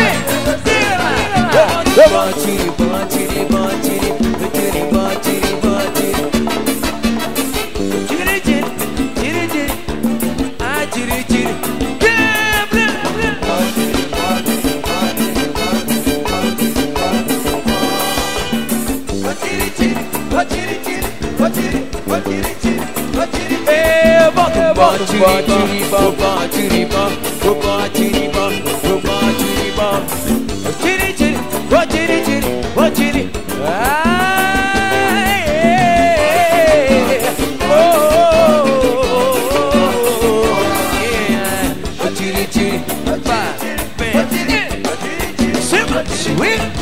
tirimbom.
Bom, tirimbom, tirimbom, tirimbom, tirimbom, tirimbom, tirimbom. Tiri, tiri, tiri, tiri, ai, tiri, tiri. Quebra,
o tiri, tiri, o tiri, tiri, o tiri, o tiri, tiri, o tiri, tiri.
eu volto, eu volto, bom, tirimbom, bom, tirimbom, bom, tirimbom, bom, tirimbom. Tiri, tiri, ô tiri, tiri, ô tiri. Ai, oh, yeah. Ô tiri, tiri, vai, vem, cima, swing.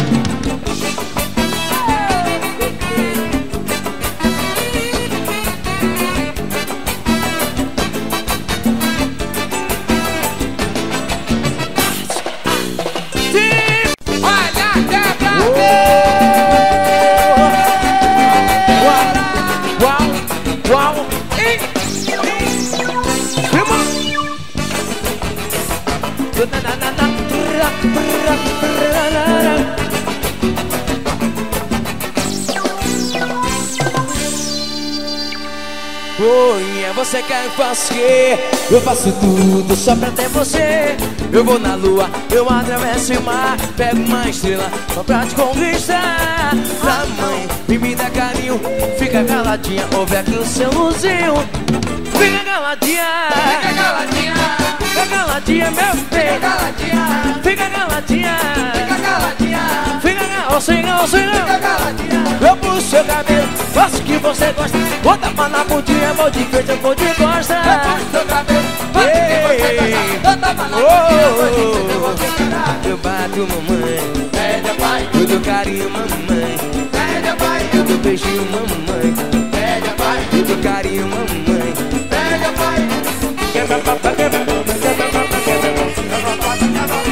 Oi, é você que eu faço que eu faço tudo só pra ter você. Eu vou na lua, eu atravesso o mar, pego uma estrela só pra te conquistar. A mãe, me dá carinho carinho, fica caladinha, ouve aqui o seu luzinho. Fica caladinha,
Fica caladinha,
fica caladinha, meu bem.
fica caladinha,
Fica caladinha,
fica caladinha,
fica caladinha, oh senhor, oh senhor.
fica caladinha.
Eu puxo seu cabelo, faço o que você gosta. Bota pra na bundinha, vou de frente, eu vou de costa.
Eu puxo seu cabelo, faz o que você gosta. Toda malandrinha, vou de frente, eu vou te esperar.
Eu bato mamãe,
Pede a pai,
eu dou carinho mamãe,
pede a pai,
eu dou beijinho mamãe,
pede a pai,
eu dou carinho mamãe.
pede a pai.
Quebra papai, quebra papai, quebra papai, quebra papai,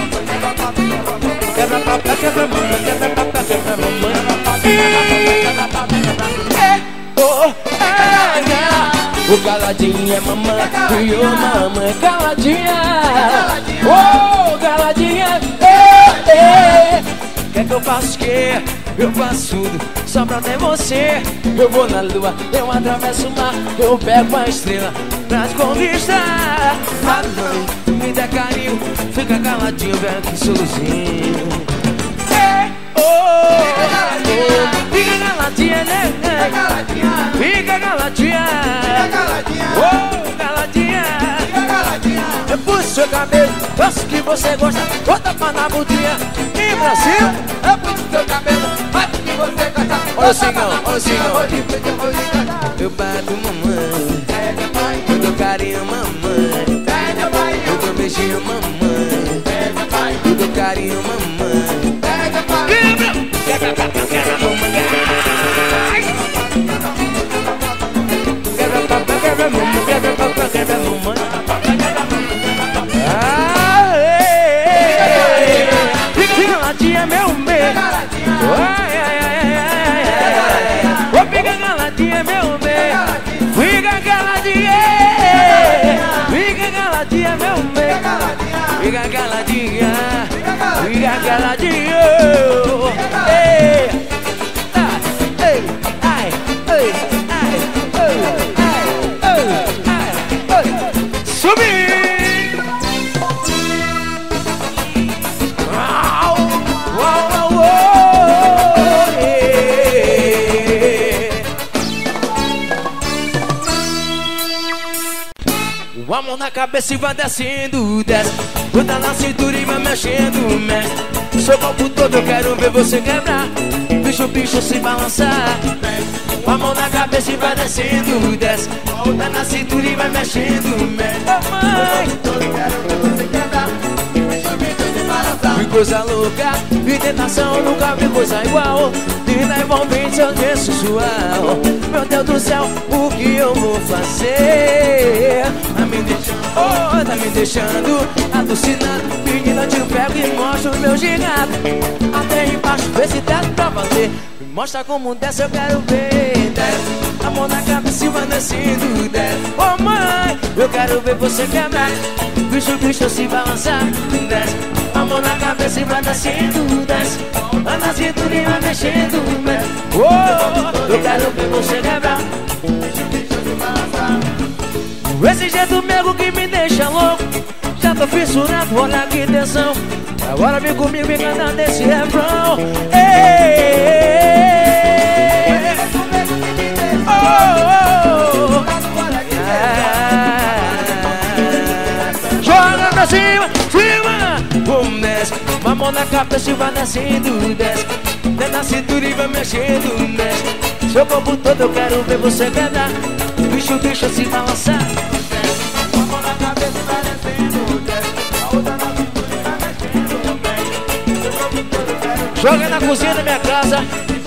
quebra papai, quebra mamãe, quebra papai, quebra mamãe. Oh, é, o caladinho é mamãe e o mamãe caladinha. Oh, caladinha, é, é. Quer que eu faça o quê? Eu faço tudo só pra ter você. Eu vou na lua, eu atravesso o mar, eu pego a estrela pra te conquistar. Mamãe, me dá carinho, fica caladinho, vem aqui sozinho. É, oh, oh, fica caladinha, né?
Fica caladinha,
Fica caladinha,
fica caladinha,
oh, caladinha.
fica caladinha.
Eu puxo seu cabelo, faço o que você gosta, bota pra na bundinha. E Brasil,
Eu puxo seu cabelo, faz o que você gosta.
Olha o cigão, olha o cigão.
Vou de frente, eu vou te esperar.
eu bato mamãe,
Pede a pai,
eu dou carinho mamãe,
pede a pai,
eu dou beijinho mamãe,
pede a pai,
eu dou carinho mamãe.
pede a pai.
Quebra, quebra, quebra, mamãe. Quebra, papai, quebra, mamãe, quebra, papai, quebra, mamãe. Ah, ei, fica caladinha, meu bem. Ai, ai, ai, ai, ai, ai. Ô, fica caladinha, meu bem. Fica caladinha, fica caladinha, meu bem. Fica caladinha, fica caladinha. Ei, ai, ei, ai, ei, ai, ei, ai, ei, ai, ei. Subir. Uau, uau, uau, uau, ei. Uma mão na cabeça e vai descendo, desce. Bota na cintura e vai mexendo, mexe. Seu corpo todo eu quero ver você quebrar. Bicho, bicho se balançar. Uma mão na cabeça e vai descendo, desce. Bota na cintura e vai mexendo, mexe. Oh, mãe,
Eu quero ver você quebrar. Bicho, bicho se balançar.
que coisa louca, e tentação, nunca vi coisa igual. Linda envolvente, eu tenho sensual. Meu Deus do céu, o que eu vou fazer? Tá me deixando, oh, tá me deixando alucinado. Menina, eu te pego e mostro o meu gigado. Até embaixo, vê se desce pra valer. Me mostra como desce, eu quero ver. Desce, a mão na cabeça e vai descendo, desce. Oh mãe, eu quero ver você quebrar. Bicho, bicho se balançar, desce. A mão na cabeça e vai descendo, desce. Anda cintura e vai mexendo, desce. Oh, eu quero ver você quebrar. Esse jeito mesmo que me deixa louco. Já tô fissurado, olha que tensão. Agora vem comigo e canta nesse refrão. Ei, oh, oh, oh. Ah, joga pra cima, cima. Vamos, desce. Uma mão na cabeça e vai descendo, desce. Dentro da cintura e vai mexendo, mexe. Seu corpo todo eu quero ver você quebrar. Bicho, bicho se balançar.
Uma mão na cabeça e vai descendo, desce. A outra na cintura e vai mexendo, mexe. Seu corpo todo eu quero ver.
Joga na cozinha da minha casa.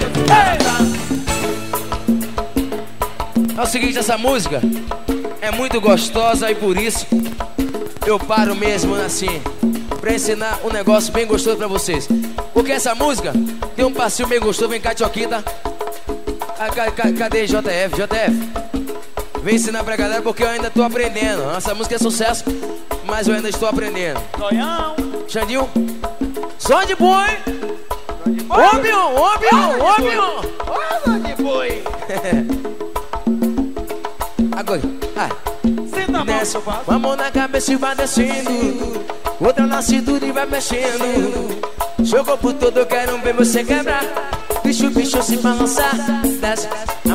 É o seguinte, essa música é muito gostosa e por isso eu paro mesmo assim pra ensinar um negócio bem gostoso pra vocês. Porque essa música tem um passinho bem gostoso. Vem cá, Tioquita. Ah, ca- ca- Cadê J F? J F, vem ensinar pra galera porque eu ainda tô aprendendo. Essa música é sucesso, mas eu ainda estou aprendendo.
Tonhão,
Xandinho, som de boi. Óbvio, óbvio, óbvio.
olha de boi.
Agora, ai.
Senta a mão,
Desce,
seu papo.
uma mão na cabeça e vai descendo, outra na cintura e vai mexendo. Seu corpo todo eu quero ver você quebrar. Bicho, bicho se balançar. Desce,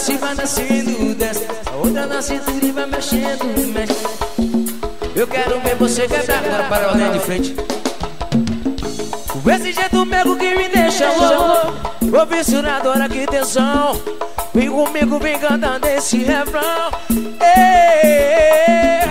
cabeça e vai descendo, desce. A outra na cintura e vai mexendo, mexe. Eu quero ver você quebrar, agora para a linha de frente. Com esse jeito mesmo que me deixa louco, vou fissurado, olha que tensão. Vem comigo, vem cantando esse refrão. Ei.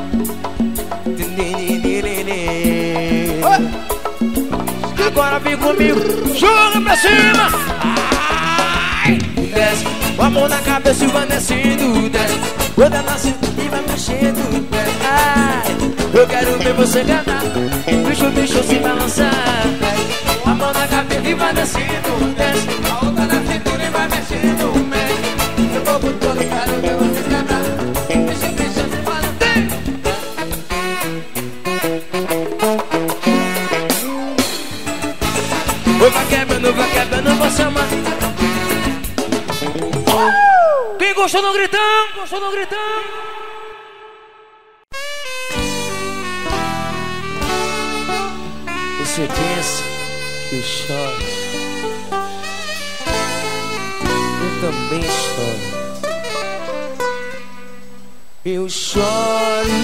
Agora vem comigo, joga pra cima. Ai, desce, com a mão na cabeça e vai descendo, desce. Quando na cintura e vai mexendo, desce. Ai, eu quero ver você cantar, bicho, bicho se balançar. Com a mão na cabeça e vai descendo, desce. A outra na cintura e vai mexendo, mexe. Eu vou por todo, quero ver você cantar, bicho, bicho se balançar. Vai quebrando, vai quebrando, vou chamar. uh! Quem gostou no gritão, gostou no gritão. Você pensa que eu choro, eu também choro. Eu choro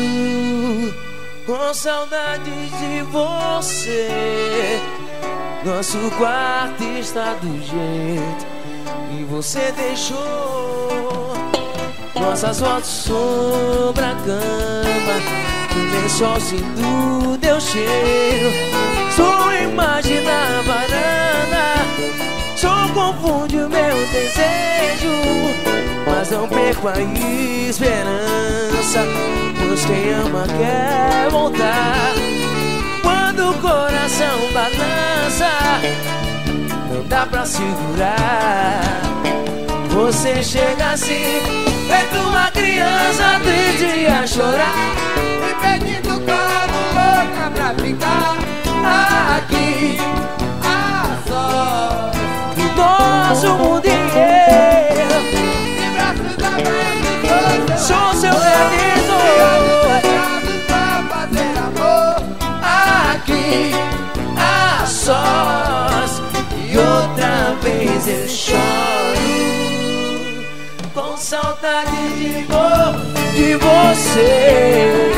com saudade de você. Nosso quarto está do jeito que você deixou. Nossas fotos sobre a cama, o lençolzinho deu cheiro. Sua imagem na varanda só confunde o meu desejo. Mas não perco a esperança, pois quem ama quer voltar. Quando o coração balança, não dá pra segurar. Você chega assim, feito uma criança triste a chorar, me pedindo como louca pra ficar aqui a sós. O nosso mundo inteiro, de braços abertos, sou seu redentor. Pra fazer amor aqui a sós. E outra vez eu choro com saudade de, vo de você,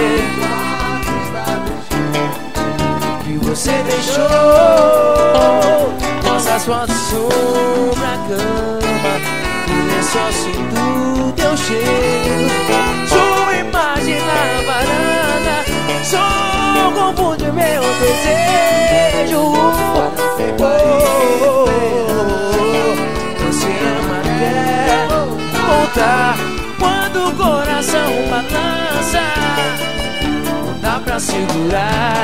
que você deixou. Nossas fotos sobre a cama, e lençol do teu cheiro. Sua imagem na varanda só confunde meu desejo. Oh, oh, oh. Você ama, quer voltar. Quando o coração balança, não dá pra segurar.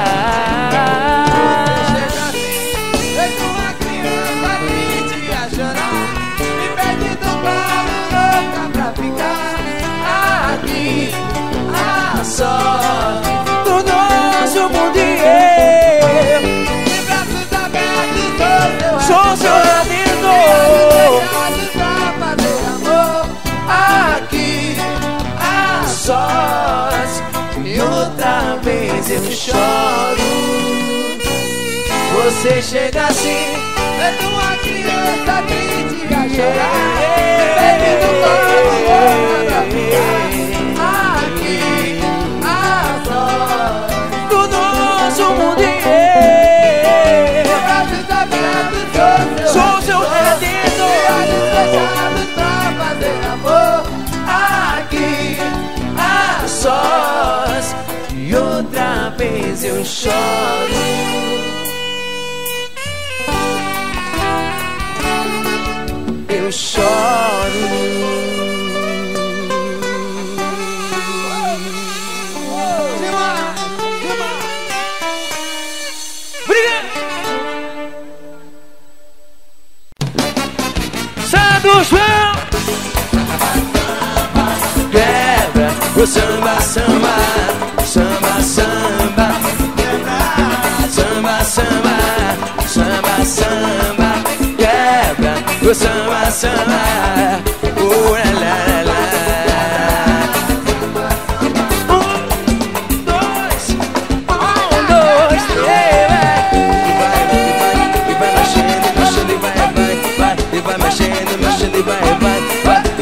Feito uma criança triste a chorar, me pedindo para louca pra ficar aqui a sós. Do nosso mundo inteiro, de braços abertos, sou seu redentor. Pra fazer amor aqui a sós. E outra vez eu choro. Você chega assim, feito uma criança triste a chorar, pedindo como pra ficar aqui a sós. Do nosso mundo inteiro, sou seu redentor. Fechados pra fazer amor aqui a sós. E outra vez eu choro. Eu choro. Obrigado. Santo João, quebra o samba, samba, samba, samba, samba, samba, samba, samba, quebra o samba, samba, oh la la la. Um, dois, um, dois, três, vai, e vai, e vai mexendo, mexendo, e vai, vai, e vai mexendo, mexendo, e vai, vai, vai.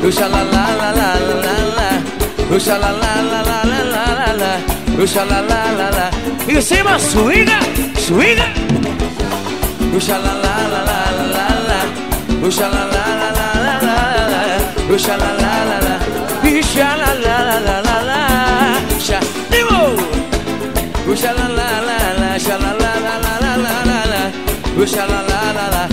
Puxa lá lá lá lá lá lá. Puxa lá lá lá lá lá lá lá. Puxa lá lá lá lá. Em cima, swinga, swinga. Puxa lá lá lá lá lá lá. Puxa lá lá lá lá lá lá. Puxa lá lá lá lá. Puxa lá lá lá lá lá lá. Puxa, puxa lá lá lá lá. Puxa lá lá lá lá lá lá lá. Puxa lá lá lá lá.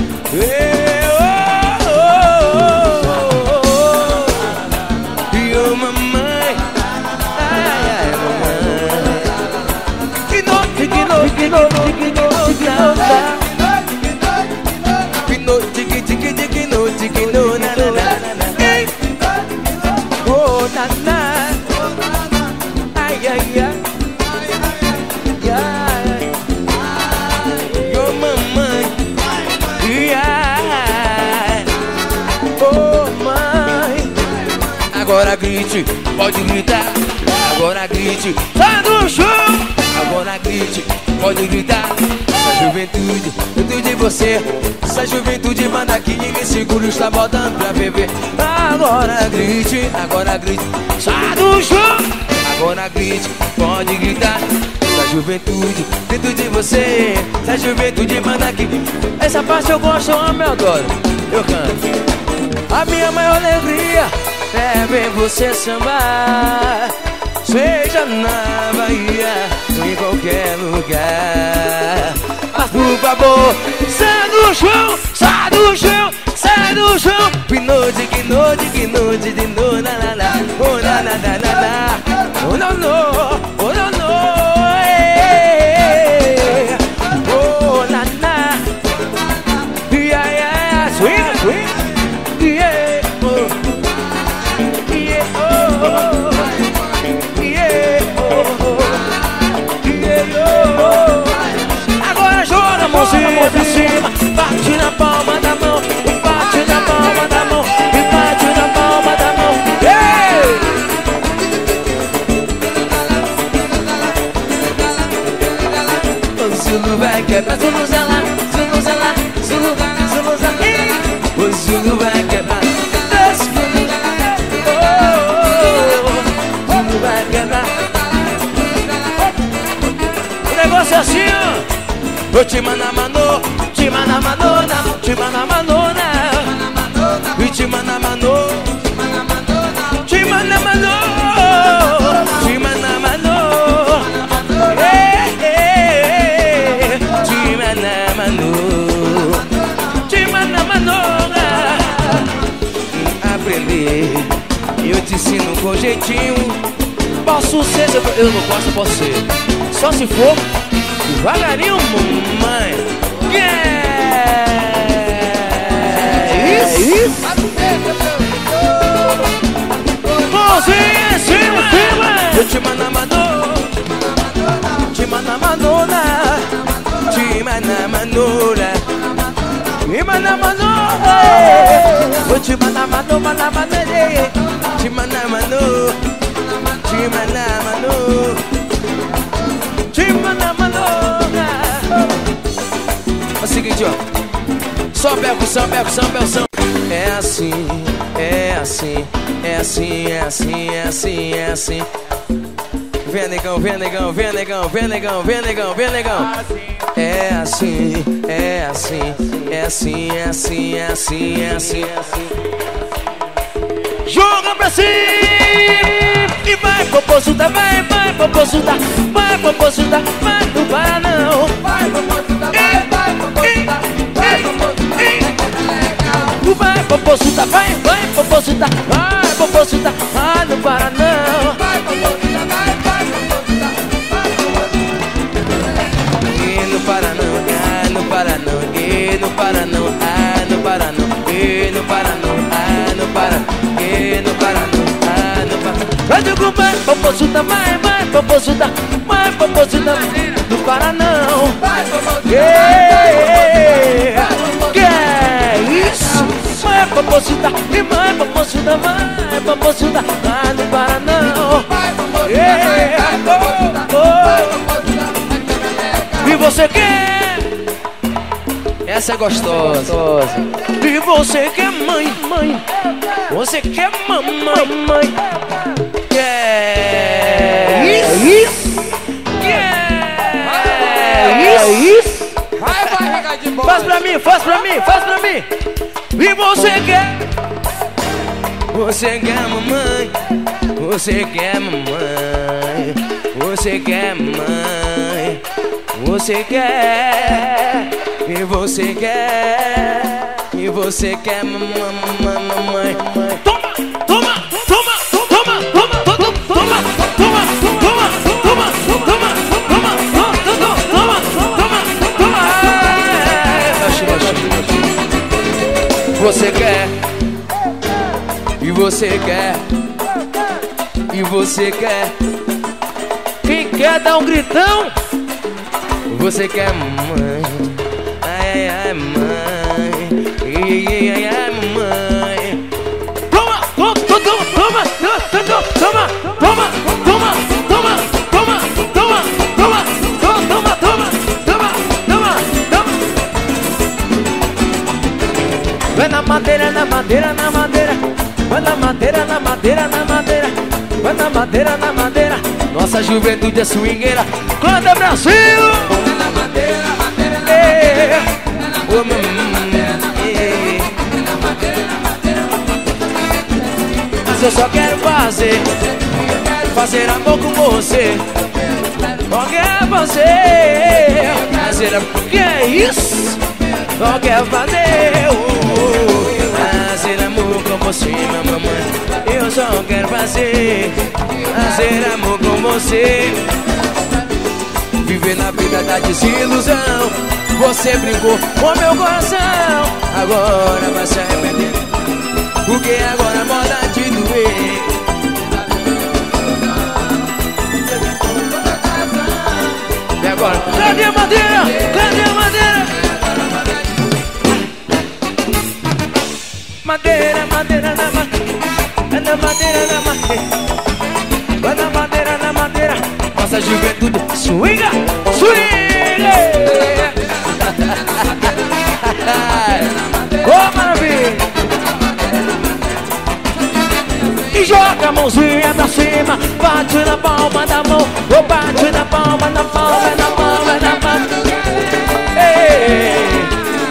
Agora grite, pode gritar. Agora grite, sai do chão. Agora grite, pode gritar. Essa juventude, dentro de você. Essa juventude manda que ninguém segura, está botando pra beber. Agora grite, agora grite, sai do chão. Agora grite, pode gritar. Essa juventude, dentro de você. Essa juventude manda que... Essa parte eu gosto, eu amo, eu adoro. Eu canto. A minha maior alegria é ver você sambar, seja na Bahia ou em qualquer lugar. Mas por favor, sai do chão, sai do chão, sai do chão. Pinode, que noite, que noite, de no, na, na, na. Oh, na, na, na, na, na. Oh, não, não, oh, não, não, eh. Oh, na, na. Yeah, yeah, swing, swing, yeah, oh. Agora joga a mãozinha pra cima, bate na palma da mão, e bate na palma da mão, e bate na palma da mão. Ei! O Zulu vai quebrar, Zulu zela, Zulu zela, Zulu, Zulu zela. O Zulu vai quebrar. O negócio é assim, ó. O te manamano, te manamanona, te manamanona, e te manamano, te manamano, te manamano, te manamano, te manamano. Aprender, eu te ensino com jeitinho. Posso ser, eu não posso, posso ser. Só se for devagarinho, mamãe. Yeah! Isso! Isso! Mãozinha em cima, cima! Eu te manamanô, te manamanona, te manamanora, te manamanô. Eu te manamanô, manamanê, te manamanô, te manamanô, te manamanona. É o seguinte, ó. Só percussão, percussão, percussão. É assim, é assim, é assim, é assim, é assim, é assim. Vem negão, vem negão, vem negão, vem negão, vem negão, vem negão. É assim, é assim, é assim, é assim, é assim, é assim, é assim. Joga pra cima e vai, popozuda, vai, vai, popozuda, vai, popozuda, vai, não para não. Vai, popozuda, vai, vai, popozuda, vai, popozuda. Vai, popozuda, vai, vai, popozuda, vai, popozuda, ah, não para não. Vai, popozuda, vai, vai, popozuda, vai, popozuda. E não para não, ah, não para não, e não para não, ah, não para não, e não para não, ah, não para, e não para não, ah, não para. Vai, jogo, vai, popozuda, vai, vai, popozuda, vai, popozuda, não para não. Vai, popozuda, que é isso? Vai, popozuda, e vai, popozuda, vai, popozuda, ah, não para não. Vai, popozuda, e você quer? Essa é gostosa. E você quer, mãe, mãe? Você quer mamãe? Quer isso? Quer isso?
Vai, barriga de boi.
Faz pra mim, faz pra mim, faz pra mim. E você quer? Você quer mamãe? Você quer mamãe? Você quer mamãe? Você quer? E você quer? E você quer mamãe? Toma, toma, toma, toma, toma, toma, toma, toma, toma, toma, toma, toma, toma, toma, toma. Você quer? E você quer? E você quer? Quem quer dar um gritão? Você quer mamãe? Ai, ai, ai, mãe. Ai, ai, ai, mamãe. Toma, toma, toma, toma, toma, toma, toma, toma, toma, toma, toma, toma, toma, toma, toma, toma, toma. Vai na madeira, na madeira, na madeira. Vai na madeira, na madeira, na madeira. Vai na madeira, na madeira. Nossa juventude é swingueira. Canta Brasil!
Vai na madeira, madeira, na madeira.
Ô mamãe, mas eu só quero fazer, fazer amor com você. Só quero fazer, fazer amor. Que é isso? Só quero fazer, oh, fazer amor com você, minha mamãe. Eu só quero fazer, fazer amor com você. Viver na vida da desilusão. Você brincou com meu coração. Agora vai se arrepender, porque agora moda te doer. E agora? Cadê a madeira? Cadê a madeira? Madeira, madeira na madeira. É na madeira, na madeira. Vai na madeira, na madeira. Nossa juventude swinga, swinga. Oh, maravilha! E joga a mãozinha pra cima, bate na palma da mão, ou bate na palma da palma, na palma da mão. Ei!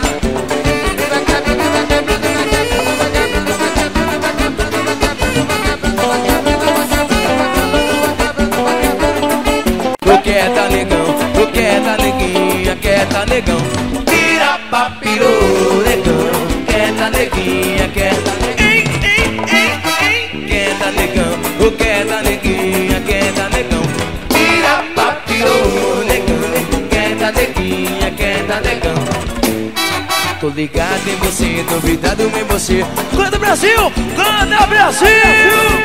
Tu quer tá negão, tu quer tá neguinha, quer tá negão. Tira papiro, negão, quer tá neguinha, quer tá ei, ei, ei, ei. Quer tá negão, tu quer tá neguinha, quer tá negão. Tira papiro, negão, quer tá neguinha, quer tá negão. Tô ligado em você, tô virado em você. Canta Brasil, canta Brasil.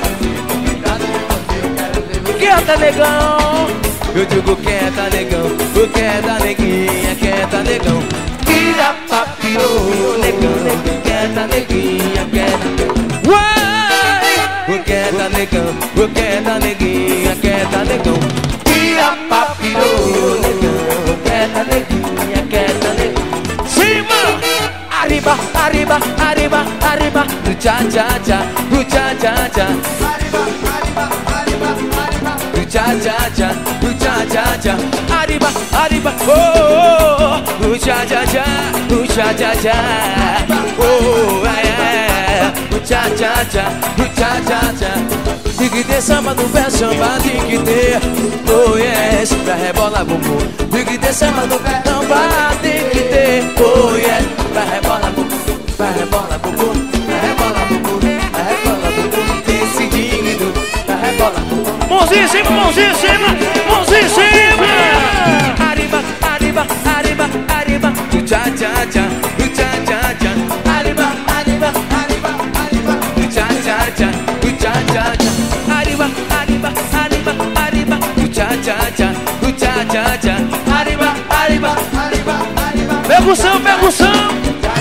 Quer tá negão, eu digo quer tá negão, o quer tá neguinha, quer tá negão. Tira papiro, negão, quer tá neguinha, quer tá negão. Uai, o quer tá negão, o quer tá neguinha, quer tá negão. Tira papiro, negão, quer tá neguinha, quer tá negão. Cima, arriba, arriba, arriba, arriba. Do tcha tcha tcha, do tcha tcha tcha. Arriba, arriba, arriba, arriba. Tcha tcha tcha, o tcha tcha tcha, arriba, arriba, oh, oh, oh, o tcha tcha tcha, o tcha tcha tcha, oh, é, é, o tcha tcha tcha, o tcha tcha tcha. Tem que ter samba no pé, samba tem que ter, oh yes, pra rebolar bumbum. Tem que ter samba no pé, samba tem que ter, oh yes, pra rebolar bumbum, pra rebolar bumbum, pra rebolar bumbum, pra rebolar bumbum, decidido, pra rebolar bumbum. Mãozinha em cima, mãozinha em cima, mãozinha em cima. Arriba, arriba, arriba, arriba. Do tcha tcha tcha, do tcha tcha tcha. Arriba, arriba, arriba, arriba. Do tcha tcha tcha, do tcha tcha tcha. Arriba, arriba, arriba, arriba. Do tcha tcha tcha, do tcha tcha tcha. Arriba, arriba, arriba, arriba. Percussão, percussão.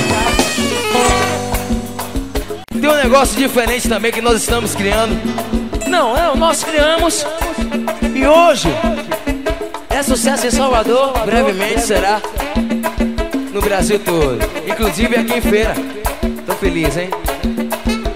Tem um negócio diferente também que nós estamos criando. Não, é, nós criamos. E hoje é sucesso em Salvador, brevemente será no Brasil todo, inclusive aqui em Feira. Tô feliz, hein?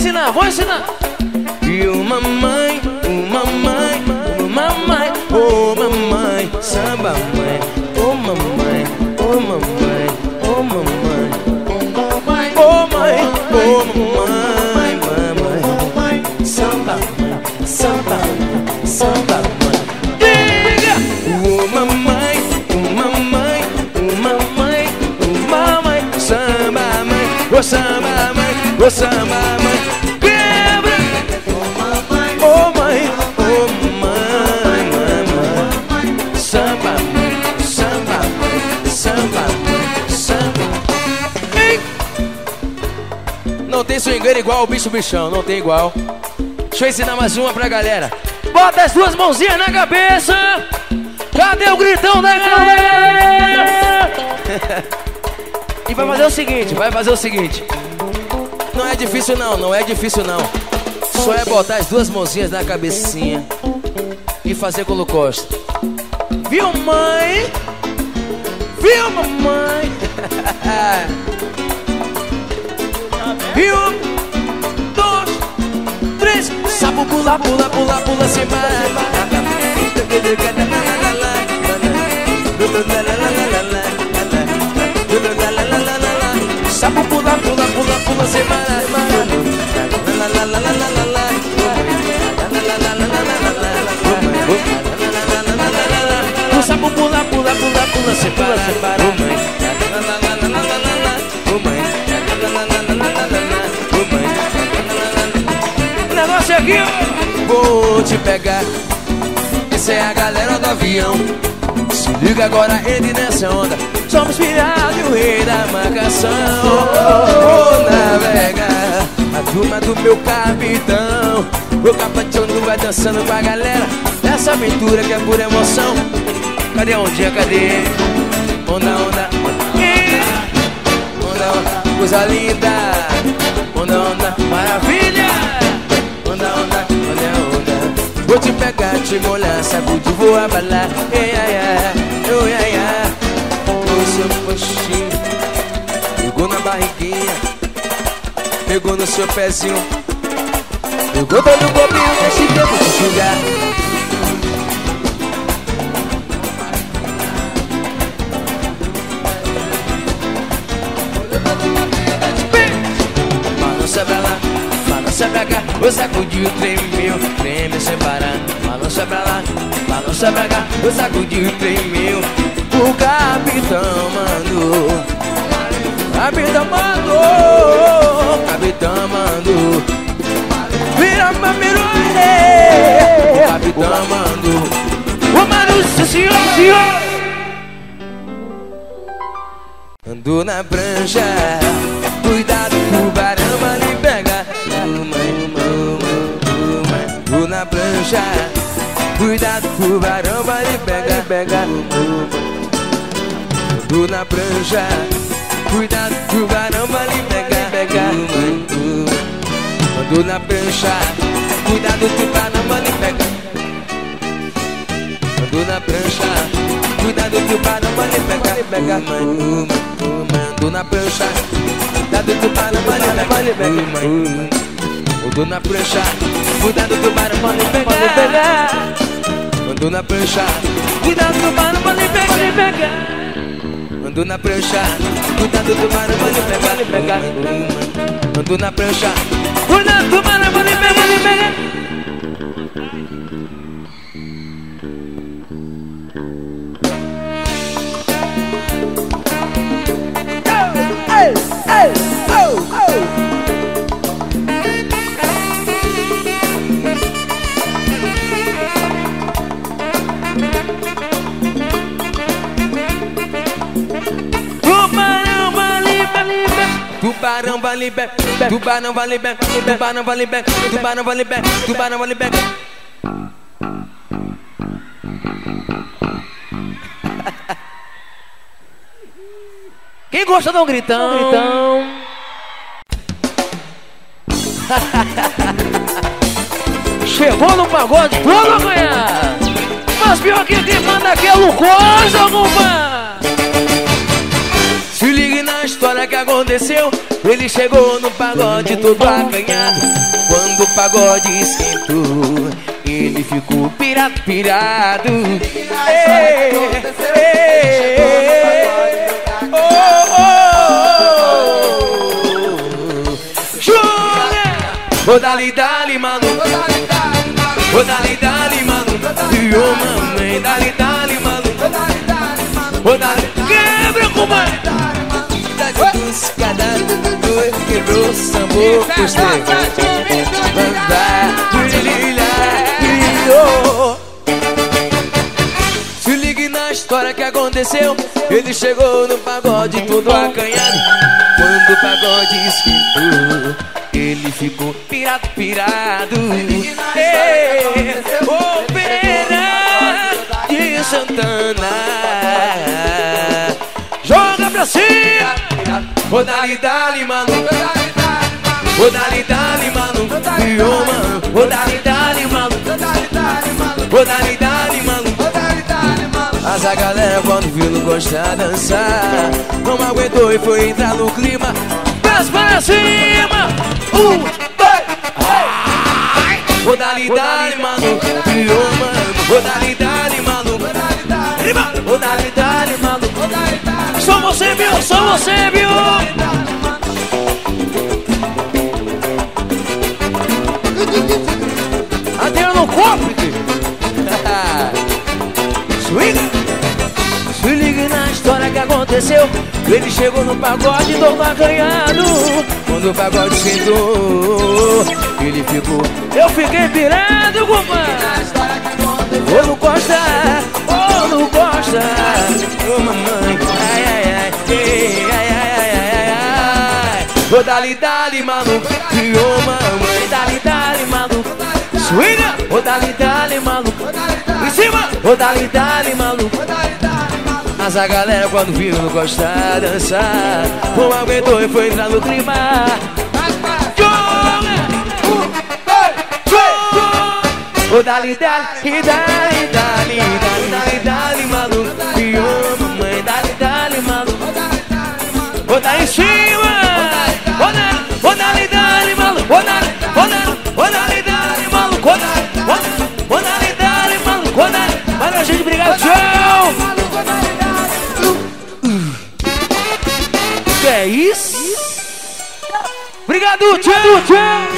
ensinar, vou ensinar.
E uma mãe, uma mãe, uma mãe, oh mamãe, samba mãe, oh mamãe, oh mamãe, oh mamãe, oh mãe, oh mamãe, mamãe, samba mãe, samba mãe, samba mãe. Diga! Oh mamãe, oh mamãe, oh mamãe, oh mamãe, samba mãe, oh samba mãe, oh samba mãe. Não tem swingueiro igual o bicho bichão, não tem igual. Deixa eu ensinar mais uma pra galera.
Bota as duas mãozinhas na cabeça. Cadê o gritão da galera?
E vai fazer o seguinte, vai fazer o seguinte. Não é difícil não, não é difícil não. Só é botar as duas mãozinhas na cabecinha e fazer com o Costa. Viu, mãe? Viu, mamãe? Viu? Dois, três. Sapo pula, pula, pula, pula, se vai. Sapo pula, pula, pula, pula, se vai. O sapo pula, pula, pula, pula, se para, se para.
O negócio aqui, ó.
Vou te pegar. Essa é a galera do avião. Se liga agora, entre nessa onda. Somos filhados do rei da marcação. Vou navegar a turma do meu capitão. O capitão vai dançando com a galera nessa aventura que é pura emoção. Cadê a ondinha, cadê? Onda, onda, onda, onda, coisa linda. Onda, onda, maravilha. Onda, onda, onda, onda. Vou te pegar, te molhar, sacudir, vou abalar. Ei, ai, ai, ai, ai, ai. O seu coxinho pegou na barriguinha, pegou no seu pezinho, pegou todo o corpinho, deixa tempo de enxugar. Balança pra lá, balança pra cá, o sacudiu, tremeu, treme sem parar. Balança pra lá, balança pra cá, o sacudiu, tremeu. O capitão mandou, capitão mandou, capitão mandou. Vira mamiro, o capitão mandou.
O Marúcio, senhor, senhor.
Andou na prancha, cuidado, tubarão vai lhe pegar. Andou na prancha, cuidado, tubarão vai lhe pegar, pegar. Andou na prancha, cuidado, tubarão vai lhe pegar, pegar. Andou na prancha, cuidado, tubarão vai lhe pegar. Andou na prancha, cuidado, tubarão vai lhe pegar, pegar. Andou na prancha, cuidado, tubarão vai lhe pegar. Andou na prancha, cuidado, tubarão vai lhe pegar. Andou na prancha, cuidado, tubarão vai lhe pegar. Andou na prancha, cuidado, tubarão vai lhe pegar, lhe pegar. Andou na prancha,
Cuidado, tubarão vai lhe pegar, lhe pegar. Ei, ei, oh, oh.
tubarão vai lhe pegar, tubarão vai lhe pegar, tubarão vai lhe pegar, tubarão vai lhe pegar, tubarão vai lhe pegar.
Quem gosta dá um gritão, um gritão. Chegou no pagode, vamos ganhar. Mas pior que quem manda aqui é o Lucosa, compa.
Se ligue na na história que aconteceu. Ele chegou no pagode todo acanhado. Quando o pagode esquentou, ele ficou pirado, pirado. Ei, ei, oh, oh, oh. Joga! Ô dali, dali, maluco. Ô dali, dali, maluco. E ô mamãe, dali, dali, maluco. Ô dali, quebra, compadre. Tá de música, quebrou o sambô, gostei. Se ligue na história que aconteceu. Ele chegou no pagode todo acanhado. Quando o pagode esquentou, ele ficou pirado, pirado. Ei, ô Pereira de Santana, joga pra cima. Ô dali, dali, maluco. Ô dali, dali, maluco. Ô dali, dali, maluco. Ô dali, dali, maluco. Mas a galera quando viu não gostar de dançar, não aguentou e foi entrar no clima. Pés para cima. Um, dois, três. Ô dali, dali, maluco. Ô dali, dali, maluco. Ô dali, dali, maluco. Só você viu, só você viu. Adriano Copre. Swing. Se ligue na história que aconteceu. Ele chegou no pagode todo acanhado. Quando o pagode esquentou, ele ficou. Eu fiquei pirado, compadre. Ô não gosta, ô não gosta. Ô mamãe, ai, ai, ai, ai, ai, ai, ai, ai. Ô dali, dali, maluco. Ô mamãe, dali, dali, maluco. Swinga, ô dali, dali, maluco. Em cima, ô dali, dali, maluco. Mas a galera quando viu não gostar de dançar, não aguentou e foi entrar no clima. Ô dali, dali, dali, dali, dali, dali, dali, maluco. E ô mamãe, dali, dali, maluco. Ô dali em cima. Ô dali, ô dali, dali, maluco. Ô dali, ô dali, ô dali, dali, maluco. Ô dali, ô dali, dali, maluco. Ô dali, valeu gente, obrigado, tchau. Que é isso? Obrigado, tchau, tchau.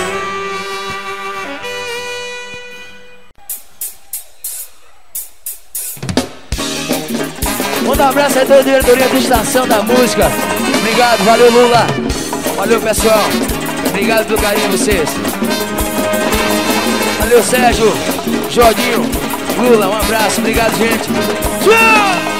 Manda um abraço aí toda a diretoria de Estação da Música. Obrigado, valeu Lula. Valeu pessoal. Obrigado pelo carinho de vocês. Valeu Sérgio, Jordinho, Lula, um abraço. Obrigado gente. Tchau!